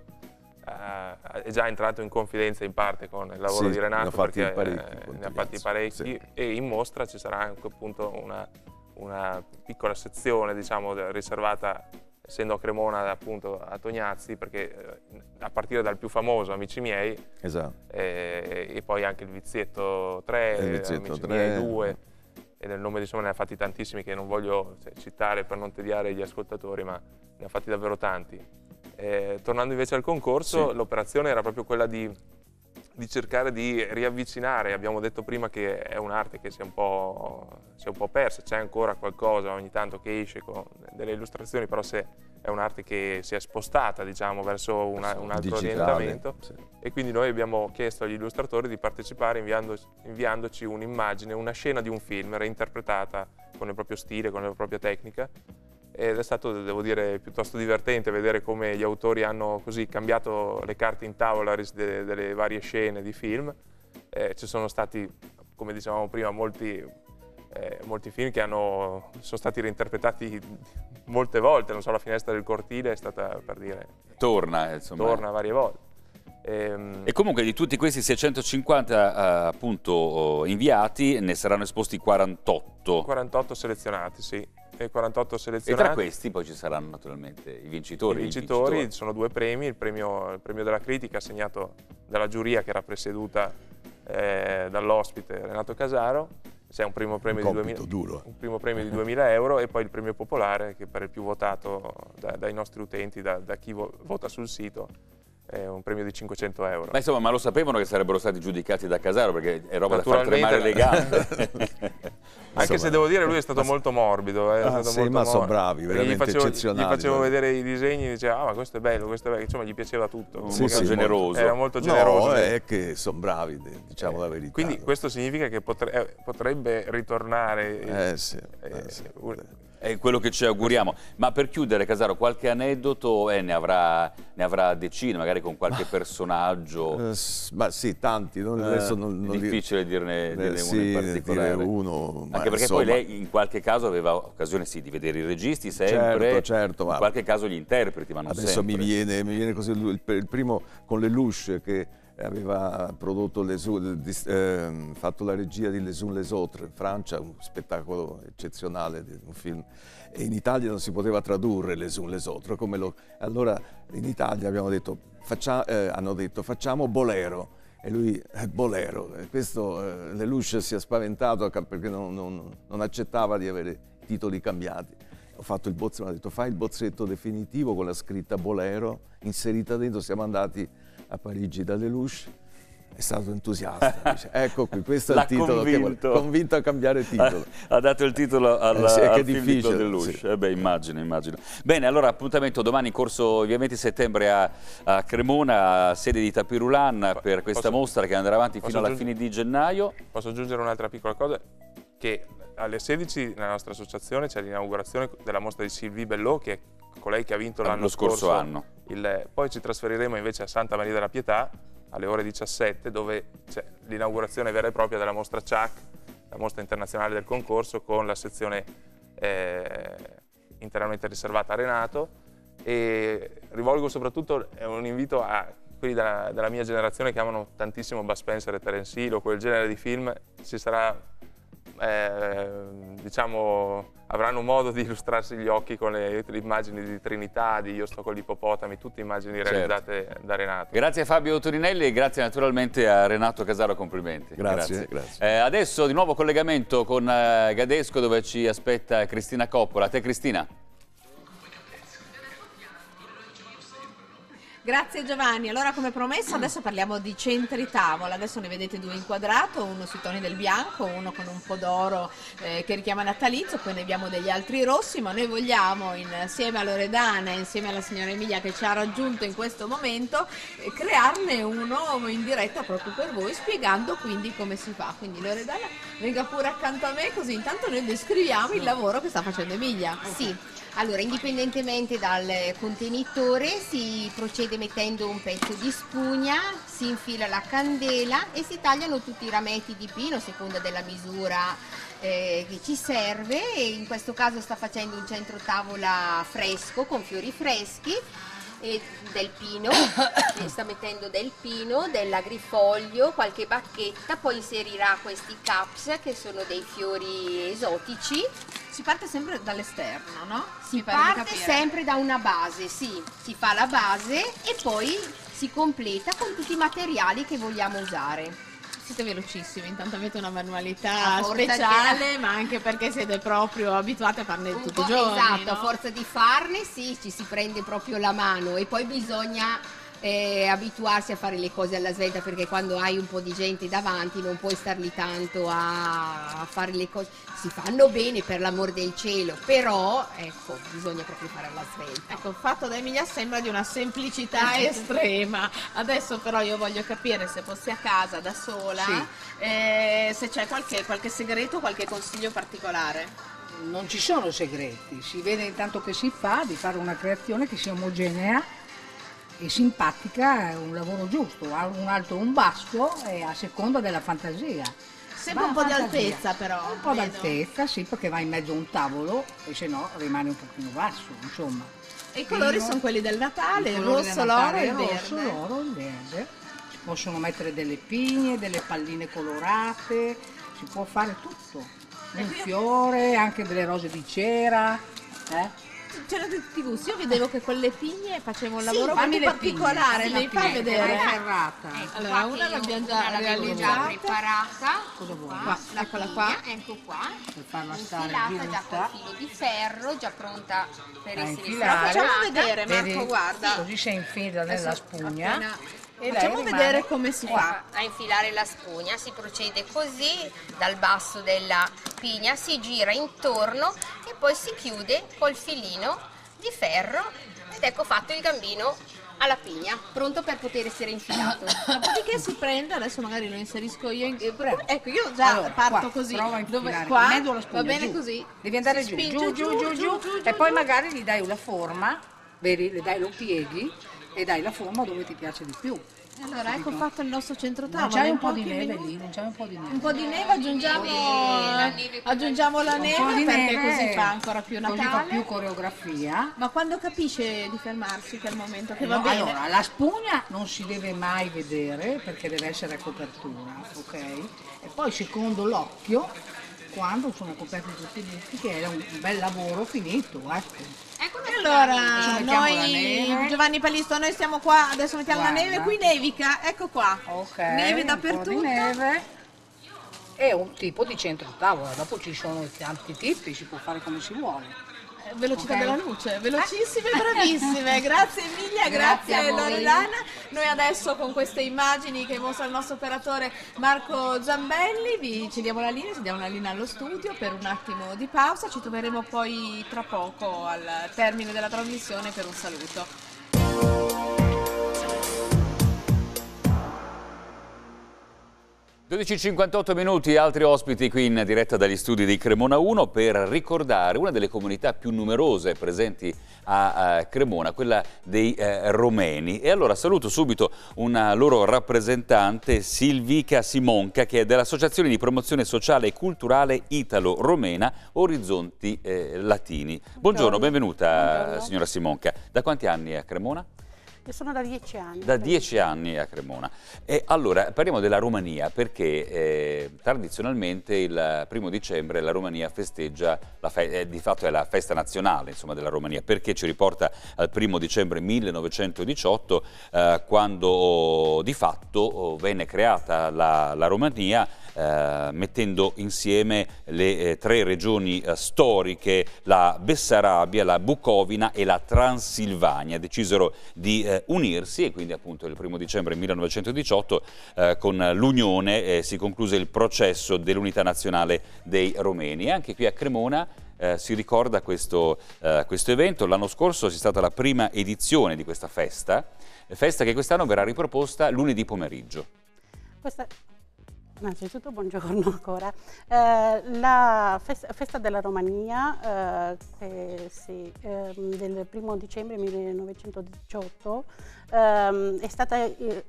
eh, è già entrato in confidenza in parte con il lavoro
Sì,
di Renato,
ne ha fatti
perché
parecchi,
eh,
con
ne ha fatti
Tognazzi,
parecchi,
sì.
E in mostra ci sarà anche appunto una, una piccola sezione, diciamo, riservata, essendo a Cremona, appunto a Tognazzi, perché eh, a partire dal più famoso, Amici miei,
Esatto.
eh, e poi anche il Vizietto tre,
Il Vizietto
Amici
tre.
miei due, e nel nome insomma ne ha fatti tantissimi che non voglio cioè, citare per non tediare gli ascoltatori, ma ne ha fatti davvero tanti. Eh, tornando invece al concorso,
Sì.
l'operazione era proprio quella di, di cercare di riavvicinare. Abbiamo detto prima che è un'arte che si è un po', si è un po' persa, c'è ancora qualcosa ogni tanto che esce con delle illustrazioni, però se è un'arte che si è spostata, diciamo, verso una, un altro
Digitale,
orientamento.
sì.
E quindi noi abbiamo chiesto agli illustratori di partecipare inviando, inviandoci un'immagine, una scena di un film reinterpretata con il proprio stile, con la propria tecnica. Ed è stato, devo dire, piuttosto divertente vedere come gli autori hanno così cambiato le carte in tavola de, delle varie scene di film. Eh, ci sono stati, come dicevamo prima, molti, eh, molti film che hanno, sono stati reinterpretati molte volte. Non so, La finestra del cortile è stata, per dire,
Torna, insomma.
torna varie volte. Ehm,
E comunque di tutti questi seicentocinquanta eh, appunto inviati ne saranno esposti quarantotto.
quarantotto selezionati, sì. E quarantotto
E
selezionati.
tra questi poi ci saranno naturalmente i vincitori.
I vincitori sono due premi, il premio, il premio della critica assegnato dalla giuria che era presieduta eh, dall'ospite Renato Casaro, c'è un primo premio,
Un
di
compito
duemila,
duro.
un primo premio di duemila euro e poi il premio popolare che per il più votato da, dai nostri utenti, da, da chi vo, vota sul sito, è un premio di cinquecento euro.
Ma insomma, ma lo sapevano che sarebbero stati giudicati da Casaro perché è roba da far tremare le gambe.
Anche se devo dire lui è stato molto morbido, eh, è
Ah,
stato
sì,
molto
ma sono
morbido.
bravi,
Perché
veramente
gli facevo,
eccezionali.
Gli facevo
guarda.
vedere i disegni e diceva ah ma questo è bello, questo è bello, insomma gli piaceva tutto.
Sì,
Molto
sì,
generoso.
Era molto generoso.
No, è che sono bravi, diciamo la verità.
Quindi questo significa che potre, eh, potrebbe ritornare
Eh sì,
eh,
eh sì.
un-
È quello che ci auguriamo. Ma per chiudere, Casaro, qualche aneddoto eh, ne, avrà, ne avrà decine, magari con qualche personaggio.
Eh, s- ma sì, tanti. Non,
Eh,
adesso non, non
è
li-
difficile dirne,
eh,
dirne
sì,
uno in particolare.
dire uno, ma
Anche perché
insomma,
poi lei in qualche caso aveva occasione sì di vedere i registi sempre,
Certo, certo,
in
ma-
qualche caso gli interpreti, ma non
adesso
sempre.
mi viene, mi viene così il, il primo con Lelouch che aveva prodotto les, eh, fatto la regia di Les Unes les Autres in Francia, un spettacolo eccezionale, un film, e in Italia non si poteva tradurre Les Unes les Autres, come lo, allora in Italia abbiamo detto, faccia, eh, hanno detto facciamo Bolero, e lui eh, Bolero, e questo eh, Lelouch si è spaventato perché non, non, non accettava di avere titoli cambiati. ho fatto il bozzetto, mi ha detto fai il bozzetto definitivo con la scritta Bolero inserita dentro, siamo andati a Parigi da Lelouch, è stato entusiasta, dice, ecco qui, questo è il titolo
convinto.
che vuole, convinto a cambiare titolo.
Ha, ha dato il titolo al,
eh sì,
al
che
film
difficile,
di Lelouch.
sì.
Eh beh, immagino, immagino. Bene, allora appuntamento domani in corso via venti settembre a, a Cremona, sede di Tapirulan, per questa
posso,
mostra che andrà avanti fino alla fine di gennaio.
Posso aggiungere un'altra piccola cosa? Che alle sedici nella nostra associazione c'è l'inaugurazione della mostra di Sylvie Bellot, che è colei che ha vinto l'anno
scorso
scorso
anno.
Il, poi ci trasferiremo invece a Santa Maria della Pietà alle ore diciassette, dove c'è l'inaugurazione vera e propria della mostra C H A C, la mostra internazionale del concorso, con la sezione eh, interamente riservata a Renato. E rivolgo soprattutto un invito a quelli della, della mia generazione che amano tantissimo Bud Spencer e Terence Hill o quel genere di film. Ci sarà, eh, diciamo, avranno modo di illustrarsi gli occhi con le, le immagini di Trinità, di Io sto con gli ippopotami, tutte immagini realizzate certo. da Renato.
Grazie a Fabio Torinelli e grazie naturalmente a Renato Casaro, complimenti.
Grazie, grazie. grazie.
Eh, adesso di nuovo collegamento con eh, Gadesco, dove ci aspetta Cristina Coppola. A te Cristina.
Grazie Giovanni, allora come promesso adesso parliamo di centri tavola, adesso ne vedete due inquadrato, uno sui toni del bianco, uno con un po' d'oro eh, che richiama natalizio, poi ne abbiamo degli altri rossi, ma noi vogliamo insieme a Loredana e insieme alla signora Emilia che ci ha raggiunto in questo momento eh, crearne uno in diretta proprio per voi, spiegando quindi come si fa. Quindi Loredana venga pure accanto a me, così intanto noi descriviamo il lavoro che sta facendo Emilia.
Sì. Allora, indipendentemente dal contenitore si procede mettendo un pezzo di spugna, si infila la candela e si tagliano tutti i rametti di pino a seconda della misura eh, che ci serve. E in questo caso sta facendo un centro tavola fresco con fiori freschi e del pino, e sta mettendo del pino, dell'agrifoglio, qualche bacchetta, poi inserirà questi caps che sono dei fiori esotici.
Si parte sempre dall'esterno, no?
Si parte sempre da una base, sì, si fa la base e poi si completa con tutti i materiali che vogliamo usare.
Siete velocissimi, intanto avete una manualità
A
speciale,
che...
ma anche perché siete proprio abituati a farne tutti i giorni.
Esatto,
no?
A forza di farne sì, ci si prende proprio la mano e poi bisogna eh, abituarsi a fare le cose alla svelta, perché quando hai un po' di gente davanti non puoi star lì tanto a, a fare le cose. Si fanno bene, per l'amor del cielo, però ecco, bisogna proprio fare alla svelta.
Ecco, fatto da Emilia sembra di una semplicità estrema. Adesso però io voglio capire, se fossi a casa da sola,
sì.
eh, se c'è qualche, qualche segreto, qualche consiglio particolare.
Non ci sono segreti, si vede intanto che si fa di fare una creazione che sia omogenea e simpatica, è un lavoro giusto, ha un alto e un basso e a seconda della fantasia.
Sempre un po' di altezza però.
Un po' d'altezza, sì, perché va in mezzo a un tavolo e se no rimane un pochino basso, insomma.
E i colori
Vino,
sono quelli del Natale, il
colori
rosso,
del
l'oro
Natale,
e il
il rosso,
verde.
l'oro e il verde. Si possono mettere delle pigne, delle palline colorate, si può fare tutto. Un fiore, anche delle rose di cera, eh?
C'erano tutti i gusti, io vedevo che con le pigne facevo un
Sì,
lavoro
fammi
molto
le pigne,
particolare,
fammi
le
la
fai
pigne,
vedere?
è ferrata.
Ecco,
Allora,
qua
una
che
l'abbiamo
io-
già
una l'avevo
realizzata.
preparata.
Cosa vuoi?
Qua, la
Eccola
pigna,
qua.
ecco qua.
Per farla stare
Infilata già
giusta.
col filo di ferro, già pronta per
Da
essere
infilare.
Facciamo
infilata.
vedere, Marco,
Vedi?
guarda.
Così si infila nella
Adesso,
spugna.
appena-
e lei
Facciamo
rimane-
vedere come si
Ecco,
fa.
a infilare la spugna si procede così dal basso della pigna, si gira intorno e poi si chiude col filino di ferro ed ecco fatto il gambino alla pigna, pronto per poter essere infilato.
Dopodiché si prende, adesso magari lo inserisco io in... Ecco, io già
Allora,
parto
qua,
così.
prova a infilare
Qua?
in mezzo alla spugna,
Va bene
giù.
così?
Devi andare
Si
giù,
spinge
giù, giù, giù, giù,
giù,
e
giù,
poi
giù.
magari gli dai una forma, vedi, le dai lo pieghi e dai la forma dove ti piace di più.
Allora, ecco fatto il nostro centro
Non
tavola.
c'hai
in
un po' di
pochi
neve
minuti.
lì, non c'hai un po' di neve.
Un po' di neve, aggiungiamo,
la neve con
aggiungiamo la
Un po'
neve
di
perché
neve,
così fa ancora più
così fa
Natale.
più coreografia.
Ma quando capisce di fermarsi quel momento che va
No,
bene?
allora, la spugna non si deve mai vedere perché deve essere a copertura, ok? E poi secondo l'occhio, quando sono coperti tutti i buchi, che è un bel lavoro finito, ecco.
Ecco
E allora,
Adesso mettiamo la
noi,
neve.
Giovanni Palisto, noi siamo qua, adesso mettiamo
Guarda.
la neve, qui nevica, ecco qua.
Ok,
Neve
un
dappertutto.
po' di neve e un tipo di centro tavola, dopo ci sono tanti tipi, si può fare come si vuole.
velocità
Ok.
della luce, velocissime e bravissime. Grazie Emilia, grazie,
Grazie a voi.
Loredana. Noi adesso con queste immagini che mostra il nostro operatore Marco Zambelli vi cediamo la linea, cediamo la linea allo studio per un attimo di pausa. Ci troveremo poi tra poco al termine della trasmissione per un saluto.
dodici e cinquantotto minuti, altri ospiti qui in diretta dagli studi di Cremona uno per ricordare una delle comunità più numerose presenti a, a Cremona, quella dei eh, romeni. E allora saluto subito una loro rappresentante, Silvica Simonca, che è dell'Associazione di Promozione Sociale e Culturale Italo-Romena Orizzonti eh, Latini. Buongiorno,
Buongiorno.
Benvenuta
Buongiorno.
signora Simonca. Da quanti anni è a Cremona?
Io sono da dieci anni.
Da dieci anni a Cremona. E allora parliamo della Romania perché eh, tradizionalmente il primo dicembre la Romania festeggia, la fe eh, di fatto è la festa nazionale insomma, della Romania, perché ci riporta al primo dicembre millenovecentodiciotto eh, quando oh, di fatto oh, venne creata la, la Romania eh, mettendo insieme le eh, tre regioni eh, storiche, la Bessarabia, la Bucovina e la Transilvania. Decisero di eh, unirsi e quindi appunto il primo dicembre millenovecentodiciotto eh, con l'unione eh, si concluse il processo dell'unità nazionale dei romeni. E anche qui a Cremona eh, si ricorda questo, eh, questo evento. L'anno scorso c'è stata la prima edizione di questa festa, festa che quest'anno verrà riproposta lunedì pomeriggio.
Questa... Innanzitutto buongiorno ancora. Eh, la festa, festa della Romania eh, che si, eh, del primo dicembre millenovecentodiciotto eh, è stata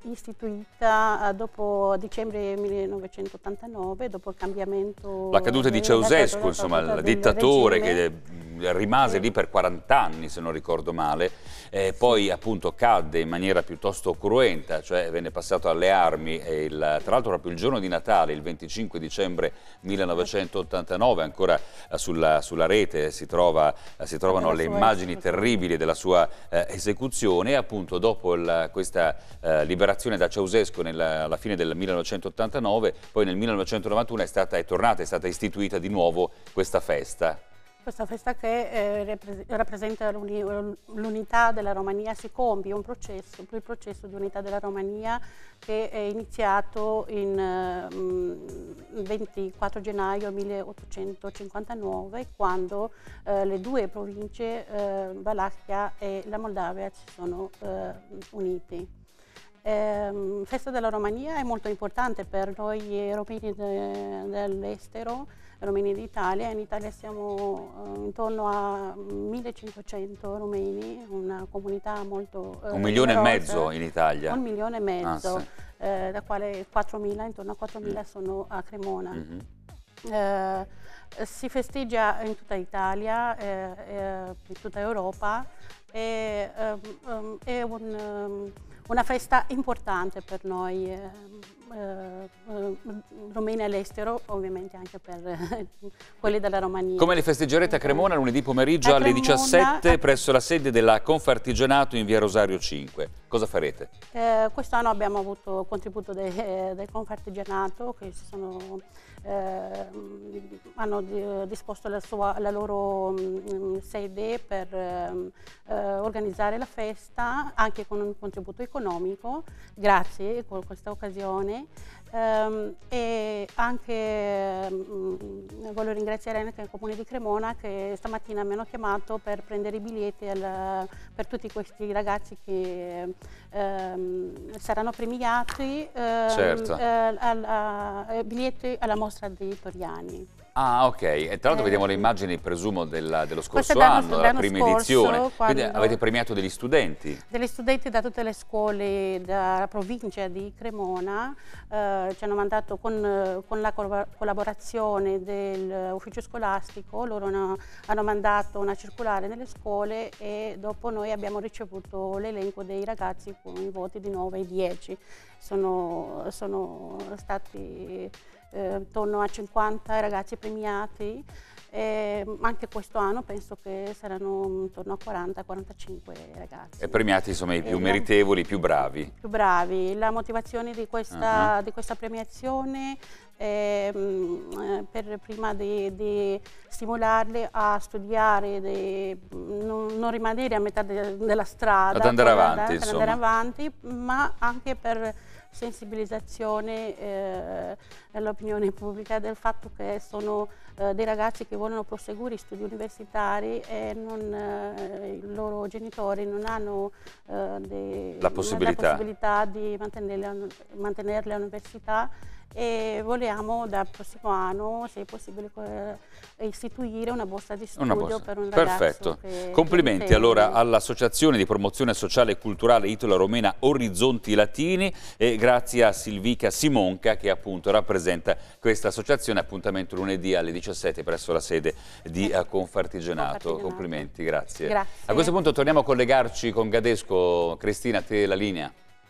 istituita dopo dicembre millenovecentottantanove, dopo il cambiamento...
La caduta di Ceausescu, insomma, il dittatore che rimase lì per quaranta anni, se non ricordo male, e poi appunto cadde in maniera piuttosto cruenta, cioè venne passato alle armi, e il, tra l'altro proprio il giorno di Natale, il venticinque dicembre millenovecentottantanove, ancora sulla, sulla rete si, trova, si trovano le immagini terribili della sua eh, esecuzione, e appunto dopo il, questa eh, liberazione da Ceausescu nella, alla fine del millenovecentottantanove, poi nel millenovecentonovantuno è stata, è tornata, è stata istituita di nuovo questa festa.
Questa festa che eh, rappresenta l'unità della Romania si compie un processo, il processo di unità della Romania che è iniziato il eh, ventiquattro gennaio milleottocentocinquantanove, quando eh, le due province, eh, Valacchia e la Moldavia, si sono eh, uniti. Eh, festa della Romania è molto importante per noi romeni de, dell'estero, romeni d'Italia. In Italia siamo uh, intorno a millecinquecento romeni, una comunità molto uh,
Un milione e
numerosa.
mezzo in Italia?
Un milione e mezzo,
Ah, sì.
eh, da quale quattromila, intorno a quattromila mm. sono a Cremona. Mm-hmm. eh, si festeggia in tutta Italia, eh, eh, in tutta Europa, e um, um, è un, um, una festa importante per noi eh, eh, eh, romeni all'estero, ovviamente anche per eh, quelli della Romania.
Come le festeggerete a Cremona lunedì pomeriggio
a
alle
Cremona,
diciassette
a...
presso la sede della Confartigianato in via Rosario cinque? Cosa farete?
Eh, quest'anno abbiamo avuto il contributo de, del Confartigianato, che si sono, eh, hanno di, disposto la, sua, la loro mh, sede per eh, organizzare la festa, anche con un contributo economico. Grazie per questa occasione. Um, e anche um, voglio ringraziare anche il Comune di Cremona, che stamattina mi hanno chiamato per prendere i biglietti al, per tutti questi ragazzi che um, saranno premiati, um,
Certo.
uh, alla, uh, biglietti alla mostra dei Toriani.
Ah, ok. E tra l'altro
Eh,
vediamo le immagini, presumo, della, dello
questo
scorso
è l'anno-
anno, della
l'anno
prima
scorso,
edizione. Quindi
quando-
avete premiato degli studenti?
Degli studenti da tutte le scuole della provincia di Cremona, eh, ci hanno mandato con, con la co- collaborazione dell'ufficio scolastico, loro hanno, hanno mandato una circolare nelle scuole, e dopo noi abbiamo ricevuto l'elenco dei ragazzi con i voti di nove e dieci. Sono, sono stati eh, intorno a cinquanta ragazzi premiati. E anche questo anno penso che saranno intorno a quaranta quarantacinque ragazzi.
E premiati insomma i più
E
meritevoli, i più bravi.
Più bravi. La motivazione di questa,
uh-huh.
di questa premiazione è mh, per prima di, di stimolarli a studiare, di non, non rimanere a metà de, della strada.
Ad andare
per,
avanti,
per
insomma.
andare avanti, ma anche per sensibilizzazione eh, dell'opinione pubblica del fatto che sono eh, dei ragazzi che vogliono proseguire studi universitari e non, eh, i loro genitori non hanno eh, de,
la, possibilità.
la possibilità di mantenerli, mantenerli all'università, e vogliamo dal prossimo anno, se è possibile, eh, istituire una borsa di studio
Una borsa.
per un ragazzo.
Perfetto.
Che,
Complimenti
che
allora all'Associazione di Promozione Sociale e Culturale Italo-Romena Orizzonti Latini e grazie a Silvica Simonca che appunto rappresenta questa associazione. Appuntamento lunedì alle diciassette presso la sede di eh, Confartigianato.
Confartigianato.
Complimenti, grazie.
Grazie.
A questo punto torniamo a collegarci con Gadesco. Cristina, a te la linea.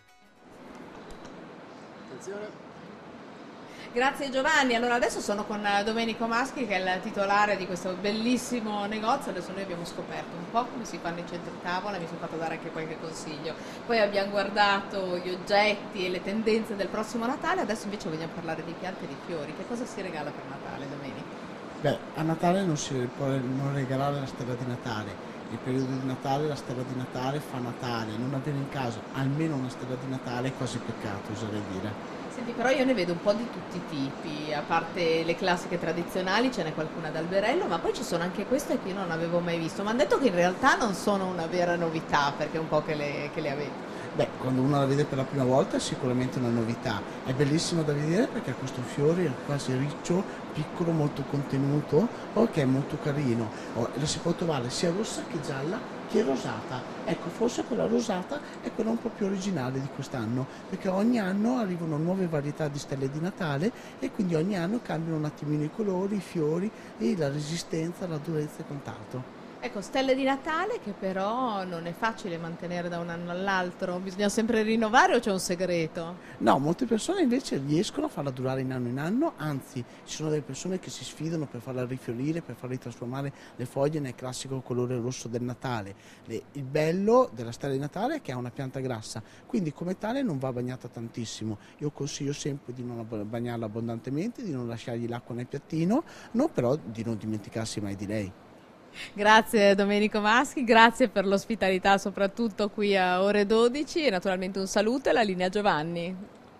Grazie Giovanni, allora adesso sono con Domenico Maschi che è il titolare di questo bellissimo negozio. Adesso noi abbiamo scoperto un po' come si fanno i centri tavola, mi sono fatto dare anche qualche consiglio, poi abbiamo guardato gli oggetti e le tendenze del prossimo Natale, adesso invece vogliamo parlare di piante e di fiori. Che cosa si regala per Natale, Domenico?
Beh, a Natale non si può non regalare la stella di Natale. Il periodo di Natale, la stella di Natale fa Natale, non avere in casa almeno una stella di Natale è quasi peccato, oserei dire.
Senti, però io ne vedo un po' di tutti i tipi, a parte le classiche tradizionali ce n'è qualcuna d'alberello, ma poi ci sono anche queste che io non avevo mai visto. Mi hanno detto che in realtà non sono una vera novità, perché è un po' che le, che le avete.
Beh, quando uno la vede per la prima volta è sicuramente una novità, è bellissimo da vedere perché ha questo fiore quasi riccio, piccolo, molto contenuto, oh, che è molto carino, oh, lo si può trovare sia rossa che gialla che rosata. Ecco, forse quella rosata è quella un po' più originale di quest'anno, perché ogni anno arrivano nuove varietà di stelle di Natale e quindi ogni anno cambiano un attimino i colori, i fiori e la resistenza, la durezza e quant'altro.
Ecco, stelle di Natale che però non è facile mantenere da un anno all'altro, bisogna sempre rinnovare o c'è un segreto?
No, molte persone invece riescono a farla durare in anno in anno, anzi ci sono delle persone che si sfidano per farla rifiorire, per farli trasformare le foglie nel classico colore rosso del Natale. Le, il bello della stella di Natale è che ha una pianta grassa, quindi come tale non va bagnata tantissimo. Io consiglio sempre di non bagnarla abbondantemente, di non lasciargli l'acqua nel piattino, no, però di non dimenticarsi mai di lei.
Grazie Domenico Maschi, grazie per l'ospitalità soprattutto qui a Ore dodici e naturalmente un saluto e la linea Giovanni.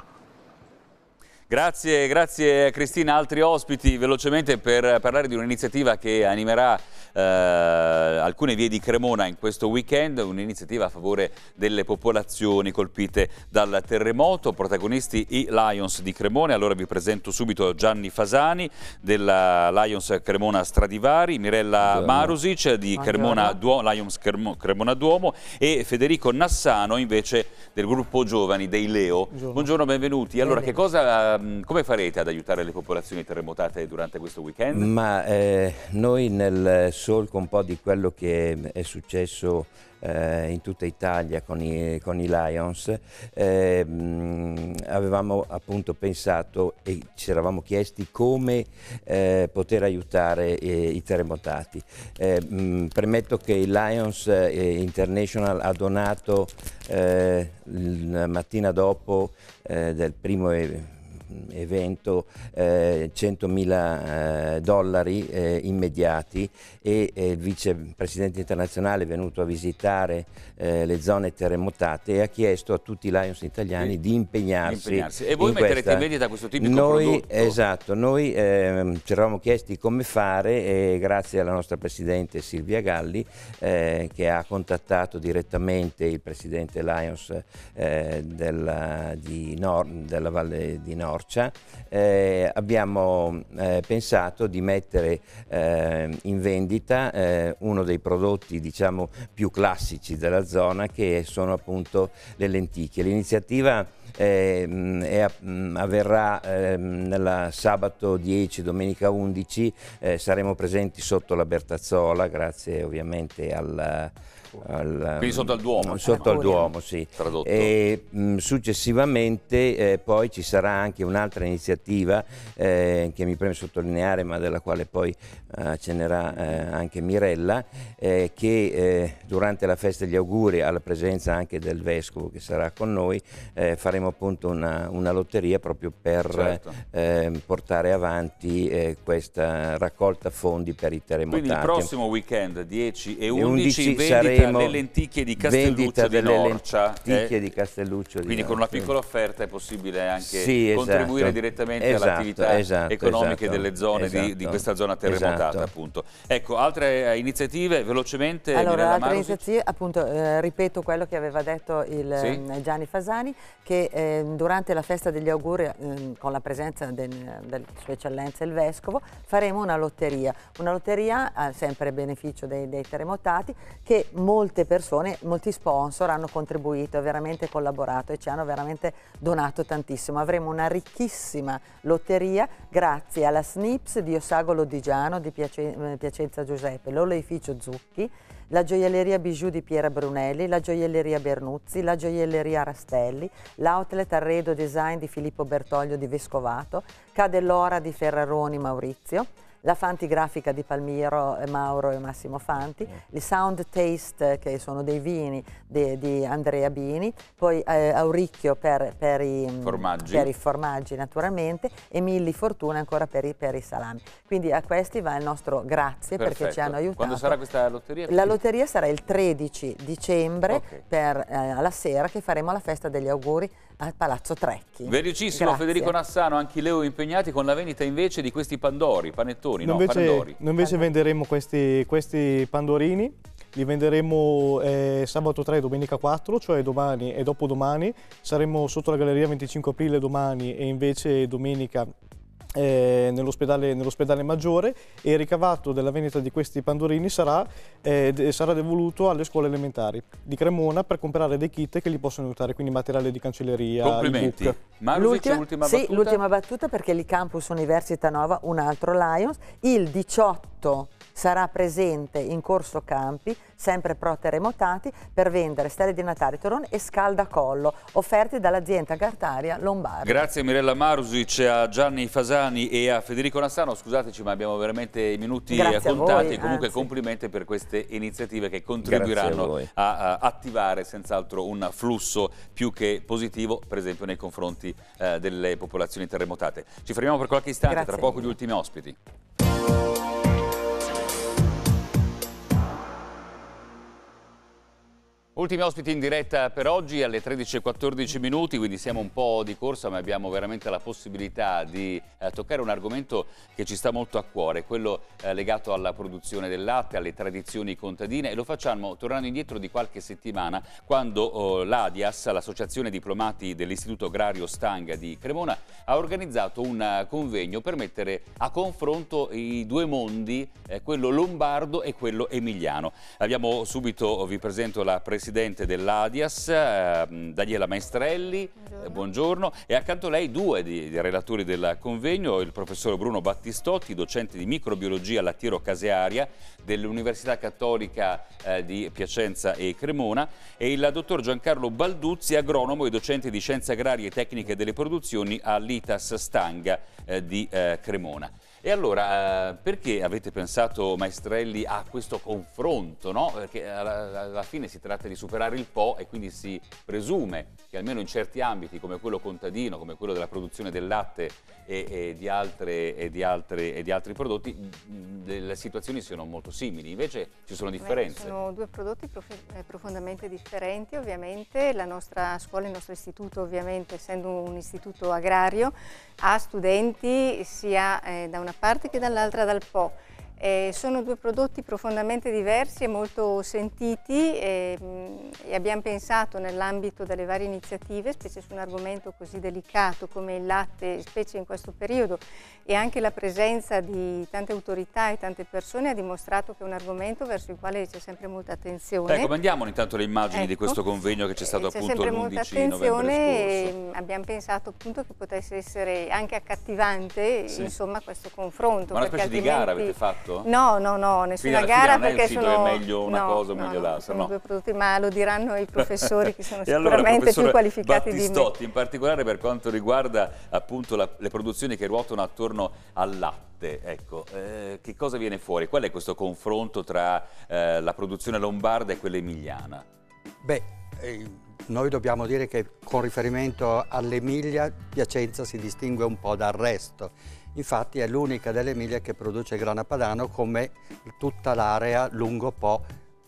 Grazie, grazie Cristina. Altri ospiti velocemente per parlare di un'iniziativa che animerà eh, alcune vie di Cremona in questo weekend, un'iniziativa a favore delle popolazioni colpite dal terremoto. Protagonisti i Lions di Cremona. Allora vi presento subito Gianni Fasani della Lions Cremona Stradivari, Mirella
Buongiorno.
Marusic di Cremona Duomo, Lions Cremona Duomo e Federico Nassano invece del gruppo giovani dei Leo.
Buongiorno,
Buongiorno, benvenuti. Allora,
Bene.
che cosa come farete ad aiutare le popolazioni terremotate durante questo weekend?
Ma eh, noi nel solco un po' di quello che è successo eh, in tutta Italia con i, con i Lions, eh, mh, avevamo appunto pensato e ci eravamo chiesti come eh, poter aiutare eh, i terremotati. Eh, mh, premetto che il Lions eh, International ha donato eh, la mattina dopo eh, del primo evento evento eh, centomila eh, dollari eh, immediati e eh, il vicepresidente internazionale è venuto a visitare eh, le zone terremotate e ha chiesto a tutti i Lions italiani sì. di impegnarsi,
impegnarsi. E voi
in
metterete
questa...
in vendita questo tipico
noi,
prodotto?
Esatto, noi eh, ci eravamo chiesti come fare e grazie alla nostra presidente Silvia Galli eh, che ha contattato direttamente il presidente Lions eh, della, di Nor della Valle di Norcia. Eh, abbiamo eh, pensato di mettere eh, in vendita eh, uno dei prodotti diciamo più classici della zona che sono appunto le lenticchie. L'iniziativa eh, è, avverrà eh, nella sabato dieci, domenica undici, eh, saremo presenti sotto la Bertazzola grazie ovviamente al al,
Quindi sotto al Duomo.
Sotto al Duomo, sì.
Tradotto.
E mh, successivamente eh, poi ci sarà anche un'altra iniziativa eh, che mi preme sottolineare, ma della quale poi eh, accennerà eh, anche Mirella, eh, che eh, durante la festa degli auguri, alla presenza anche del Vescovo che sarà con noi, eh, faremo appunto una, una lotteria proprio per
Certo.
eh, portare avanti eh, questa raccolta fondi per i terremotati.
Quindi il prossimo weekend dieci e
undici
undici vendita
saremo
le lenticchie di Castelluccio
vendita
di
delle
Norcia.
lenticchie
eh?
di Castelluccio di
Quindi con una
Norcia.
piccola offerta è possibile anche
Sì, esatto.
contribuire direttamente
Esatto,
all'attività
esatto,
economiche
esatto,
delle zone
esatto,
di, di questa zona terremotata,
esatto.
appunto. Ecco, altre eh, iniziative velocemente.
Allora,
Mirella
altre
Marusic?
iniziative, appunto, eh, ripeto quello che aveva detto il
Sì.
eh, Gianni Fasani, che eh, durante la festa degli auguri, eh, con la presenza del, del Sua Eccellenza il Vescovo, faremo una lotteria. Una lotteria a sempre a beneficio dei, dei terremotati, che molte persone, molti sponsor hanno contribuito, veramente collaborato e ci hanno veramente donato tantissimo. Avremo una ricchissima lotteria grazie alla S N I P S di Ossagolo Digiano, di Piace- Piacenza Giuseppe, l'Oleificio Zucchi, la gioielleria Bijou di Piera Brunelli, la gioielleria Bernuzzi, la gioielleria Rastelli, l'outlet Arredo Design di Filippo Bertoglio di Vescovato, Cadellora di Ferraroni Maurizio, la Fanti Grafica di Palmiro, Mauro e Massimo Fanti, il Sound Taste, che sono dei vini de, di Andrea Bini, poi eh, Auricchio per, per, i,
formaggi.
per i formaggi naturalmente, e Milli Fortuna ancora per i, per i salami. Quindi a questi va il nostro grazie.
Perfetto.
Perché ci hanno aiutato.
Quando sarà questa lotteria?
La lotteria sarà il tredici dicembre,
Okay.
per, eh, alla sera, che faremo la festa degli auguri al Palazzo Trecchi.
Velocissimo,
Grazie.
Federico Nassano, anche Leo impegnati con la vendita invece di questi pandori, panettoni,
Noi
no,
invece,
pandori.
noi invece venderemo questi, questi pandorini, li venderemo eh, sabato tre e domenica quattro, cioè domani e dopodomani. Saremo sotto la Galleria venticinque aprile domani e invece domenica eh, nell'ospedale, nell'ospedale Maggiore, e il ricavato della vendita di questi pandorini sarà, eh, de, sarà devoluto alle scuole elementari di Cremona per comprare dei kit che li possono aiutare, quindi materiale di cancelleria.
Complimenti.
ebook.
Marusic, l'ultima
sì,
battuta?
l'ultima battuta, perché il Campus Università Nova, un altro Lions, il diciotto sarà presente in Corso Campi, sempre pro terremotati, per vendere stelle di Natale, torrone e scaldacollo, offerti dall'azienda cartaria Lombarda.
Grazie a Mirella Marusic, a Gianni Fasani e a Federico Nassano. Scusateci, ma abbiamo veramente i minuti
Grazie a
contati.
voi,
Comunque
anzi.
complimenti per queste iniziative che
Grazie a
contribuiranno
voi.
a, a attivare senz'altro un flusso più che positivo, per esempio nei confronti eh, delle popolazioni terremotate. Ci fermiamo per qualche istante,
Grazie
tra poco
mille.
gli ultimi ospiti. Ultimi ospiti in diretta per oggi alle tredici e quattordici minuti, quindi siamo un po' di corsa, ma abbiamo veramente la possibilità di eh, toccare un argomento che ci sta molto a cuore, quello eh, legato alla produzione del latte, alle tradizioni contadine, e lo facciamo tornando indietro di qualche settimana, quando oh, l'Adias, l'Associazione Diplomati dell'Istituto Agrario Stanga di Cremona, ha organizzato un uh, convegno per mettere a confronto i due mondi, eh, quello lombardo e quello emiliano. Abbiamo subito, vi presento la presidente Presidente dell'Adias, eh, Daniela Maestrelli, buongiorno. Eh, buongiorno, e accanto a lei due dei, dei relatori del convegno, il professor Bruno Battistotti, docente di microbiologia lattiero-casearia dell'Università Cattolica eh, di Piacenza e Cremona, e il dottor Giancarlo Balduzzi, agronomo e docente di scienze agrarie e tecniche delle produzioni all'I T A S Stanga eh, di eh, Cremona. E allora, eh, perché avete pensato, Maestrelli, a questo confronto, no? Perché alla, alla fine si tratta di superare il Po, e quindi si presume che almeno in certi ambiti, come quello contadino, come quello della produzione del latte e, e, di, altre, e, di, altre, e di altri prodotti, le situazioni siano molto simili. Invece ci sono differenze.
Beh, sono due prodotti prof profondamente differenti, ovviamente. La nostra scuola, il nostro istituto, ovviamente, essendo un istituto agrario, ha studenti sia eh, da una parte che dall'altra dal Po. Eh, sono due prodotti profondamente diversi e molto sentiti, e, mh, e abbiamo pensato nell'ambito delle varie iniziative, specie su un argomento così delicato come il latte, specie in questo periodo, e anche la presenza di tante autorità e tante persone ha dimostrato che è un argomento verso il quale c'è sempre molta attenzione.
Ecco, mandiamo intanto le immagini
ecco.
di questo convegno che c'è stato
C'è
appunto
sempre molta
l'undici novembre
attenzione,
scorso.
e abbiamo pensato appunto che potesse essere anche accattivante,
Sì.
insomma, questo confronto.
Ma una
perché
specie di gara
altrimenti
avete fatto fatto?
No, no, no, nessuna
Quindi alla
gara
fine non è
perché
uscito
sono...
è meglio una
no,
cosa o
no,
meglio
no,
l'altra,
sono
no.
due prodotti, ma lo diranno i professori che sono
E allora,
sicuramente più qualificati
Battistotti,
di me.
in particolare per quanto riguarda appunto la, le produzioni che ruotano attorno al latte, ecco, eh, che cosa viene fuori? Qual è questo confronto tra eh, la produzione lombarda e quella emiliana?
Beh, eh, noi dobbiamo dire che con riferimento all'Emilia, Piacenza si distingue un po' dal resto. Infatti è l'unica dell'Emilia che produce grana padano, come tutta l'area lungo Po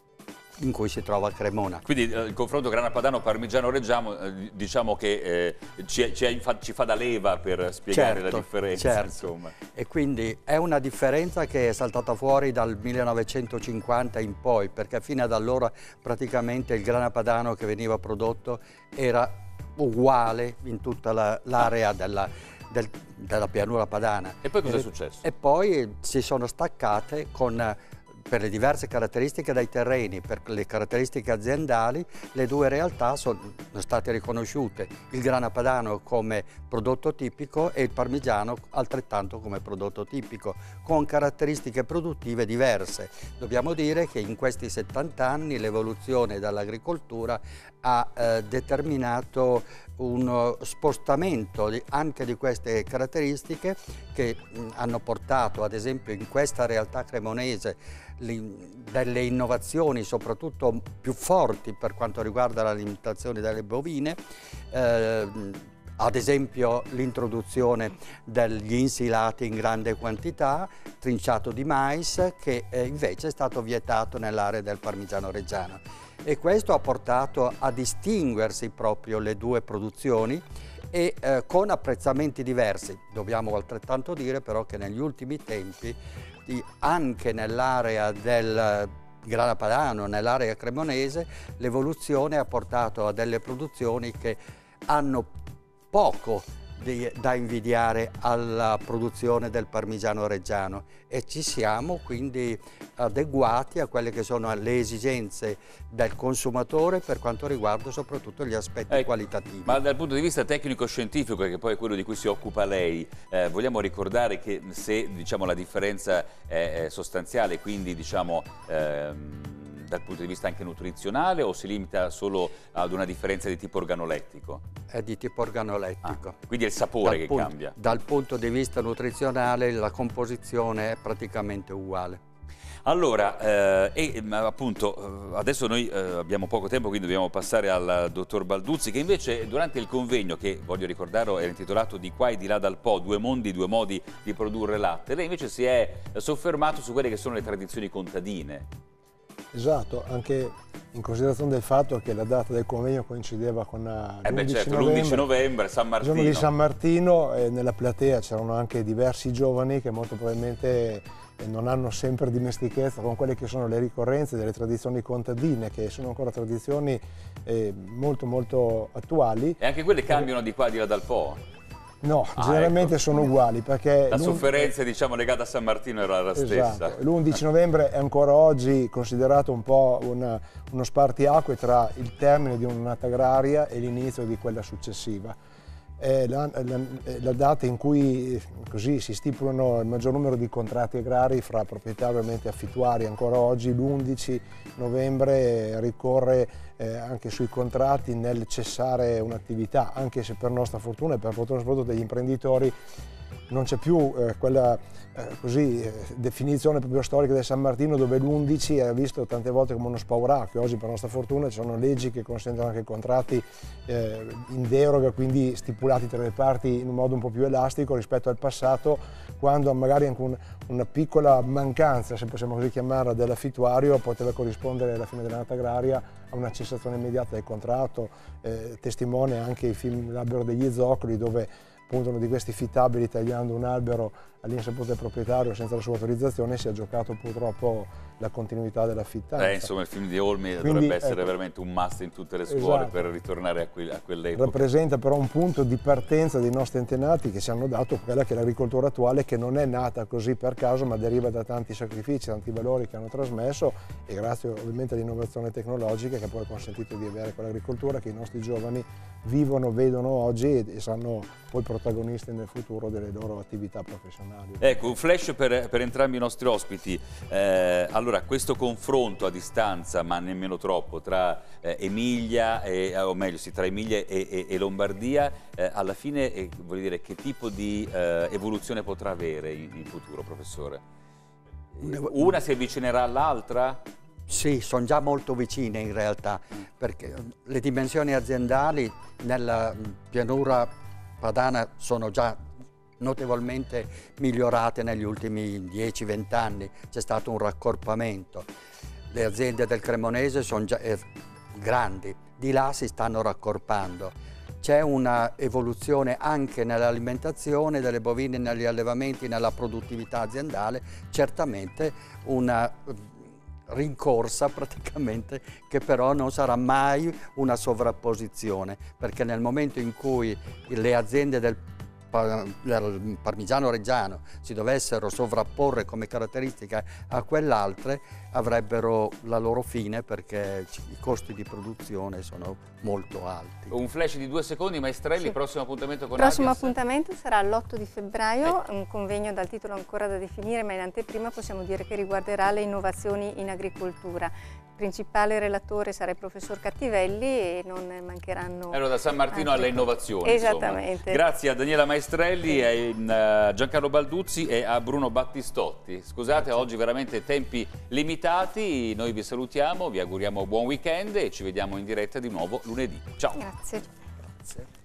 in cui si trova Cremona.
Quindi eh, il confronto grana padano parmigiano reggiano eh, diciamo che eh, ci, ci, fa, ci fa da leva per spiegare
Certo,
la differenza,
certo.
insomma.
E quindi è una differenza che è saltata fuori dal millenovecentocinquanta in poi, perché fino ad allora praticamente il grana padano che veniva prodotto era uguale in tutta l'area della, del, della pianura padana.
E poi cosa è
e,
successo?
E poi si sono staccate con... per le diverse caratteristiche dei terreni, per le caratteristiche aziendali, le due realtà sono state riconosciute, il grana padano come prodotto tipico e il parmigiano altrettanto come prodotto tipico, con caratteristiche produttive diverse. Dobbiamo dire che in questi settanta anni l'evoluzione dall'agricoltura ha eh, determinato uno spostamento di, anche di queste caratteristiche che mh, hanno portato ad esempio in questa realtà cremonese delle innovazioni soprattutto più forti per quanto riguarda l'alimentazione delle bovine, eh, ad esempio l'introduzione degli insilati in grande quantità, trinciato di mais, che eh, invece è stato vietato nell'area del parmigiano reggiano. E questo ha portato a distinguersi proprio le due produzioni e eh, con apprezzamenti diversi. Dobbiamo altrettanto dire però che negli ultimi tempi anche nell'area del grana padano, nell'area cremonese, l'evoluzione ha portato a delle produzioni che hanno poco di, da invidiare alla produzione del parmigiano reggiano e ci siamo quindi adeguati a quelle che sono le esigenze del consumatore per quanto riguarda soprattutto gli aspetti ecco, qualitativi.
Ma dal punto di vista tecnico-scientifico, che poi è quello di cui si occupa lei, eh, vogliamo ricordare che se diciamo, la differenza è, è sostanziale, quindi diciamo ehm, dal punto di vista anche nutrizionale, o si limita solo ad una differenza di tipo organolettico?
È di tipo organolettico.
Ah, quindi è il sapore
dal
che
punto,
cambia?
Dal punto di vista nutrizionale la composizione è praticamente uguale.
Allora, eh, e, appunto, adesso noi eh, abbiamo poco tempo, quindi dobbiamo passare al dottor Balduzzi, che invece durante il convegno, che voglio ricordarlo era intitolato Di qua e di là dal Po, due mondi, due modi di produrre latte, lei invece si è soffermato su quelle che sono le tradizioni contadine.
Esatto, anche in considerazione del fatto che la data del convegno coincideva con
eh beh, certo, l'undici novembre, San Martino.
Il giorno di San Martino, e nella platea c'erano anche diversi giovani che molto probabilmente non hanno sempre dimestichezza con quelle che sono le ricorrenze delle tradizioni contadine, che sono ancora tradizioni eh, molto molto attuali.
E anche quelle cambiano di qua e di là dal Po?
No,
ah,
generalmente
ecco.
sono uguali perché...
La sofferenza diciamo, legata a San Martino era la
esatto.
stessa.
L'undici novembre è ancora oggi considerato un po' una, uno spartiacque tra il termine di un'annata agraria e l'inizio di quella successiva. È la, la, la data in cui così si stipulano il maggior numero di contratti agrari fra proprietari ovviamente affittuari. Ancora oggi l'undici novembre ricorre eh, anche sui contratti nel cessare un'attività, anche se per nostra fortuna e per fortuna soprattutto degli imprenditori non c'è più eh, quella eh, così, eh, definizione proprio storica del San Martino, dove l'undici è visto tante volte come uno spauracchio. Oggi per nostra fortuna ci sono leggi che consentono anche contratti eh, in deroga, quindi stipulati tra le parti in un modo un po' più elastico rispetto al passato, quando magari anche un, una piccola mancanza, se possiamo così chiamarla, dell'affittuario poteva corrispondere alla fine dell'annata agraria a una cessazione immediata del contratto. Eh, testimone anche il film L'albero degli zoccoli, dove appunto uno di questi fittabili, tagliando un albero all'insaputa del proprietario senza la sua autorizzazione, si è giocato purtroppo la continuità dell'affittanza.
Eh, insomma il film di Olmi
Quindi,
dovrebbe essere
ecco,
veramente un must in tutte le scuole,
esatto,
per ritornare a, que a quell'epoca.
Rappresenta però un punto di partenza dei nostri antenati che ci hanno dato quella che è l'agricoltura attuale, che non è nata così per caso, ma deriva da tanti sacrifici, tanti valori che hanno trasmesso, e grazie ovviamente all'innovazione tecnologica che poi ha consentito di avere quell'agricoltura che i nostri giovani vivono, vedono oggi e sanno poi protagonisti nel futuro delle loro attività professionali.
Ecco, un flash per, per entrambi i nostri ospiti. Eh, allora, questo confronto a distanza, ma nemmeno troppo, tra eh, Emilia, e, o meglio, sì, tra Emilia e, e, e Lombardia, eh, alla fine, eh, voglio dire, che tipo di eh, evoluzione potrà avere in, in futuro, professore? Una si avvicinerà all'altra?
Sì, sono già molto vicine in realtà, perché le dimensioni aziendali nella pianura padana sono già notevolmente migliorate negli ultimi dieci venti anni, c'è stato un raccorpamento. Le aziende del Cremonese sono già eh, grandi, di là si stanno raccorpando. C'è una evoluzione anche nell'alimentazione delle bovine, negli allevamenti, nella produttività aziendale, certamente una rincorsa praticamente, che però non sarà mai una sovrapposizione, perché nel momento in cui le aziende del del parmigiano reggiano si dovessero sovrapporre come caratteristica a quell'altre, avrebbero la loro fine, perché i costi di produzione sono molto alti.
Un flash di due secondi, Maestrelli,
Sì.
prossimo appuntamento con
Il prossimo
Adias.
appuntamento sarà l'otto di febbraio, un convegno dal titolo ancora da definire, ma in anteprima possiamo dire che riguarderà le innovazioni in agricoltura. Il principale relatore sarà il professor Cattivelli e non mancheranno...
Ero da San Martino alle innovazioni.
Esattamente.
Insomma. Grazie a Daniela Maestrelli, a Giancarlo Balduzzi e a Bruno Battistotti. Scusate, oggi veramente tempi limitati, noi vi salutiamo, vi auguriamo buon weekend e ci vediamo in diretta di nuovo lunedì. Ciao.
Grazie.
Grazie.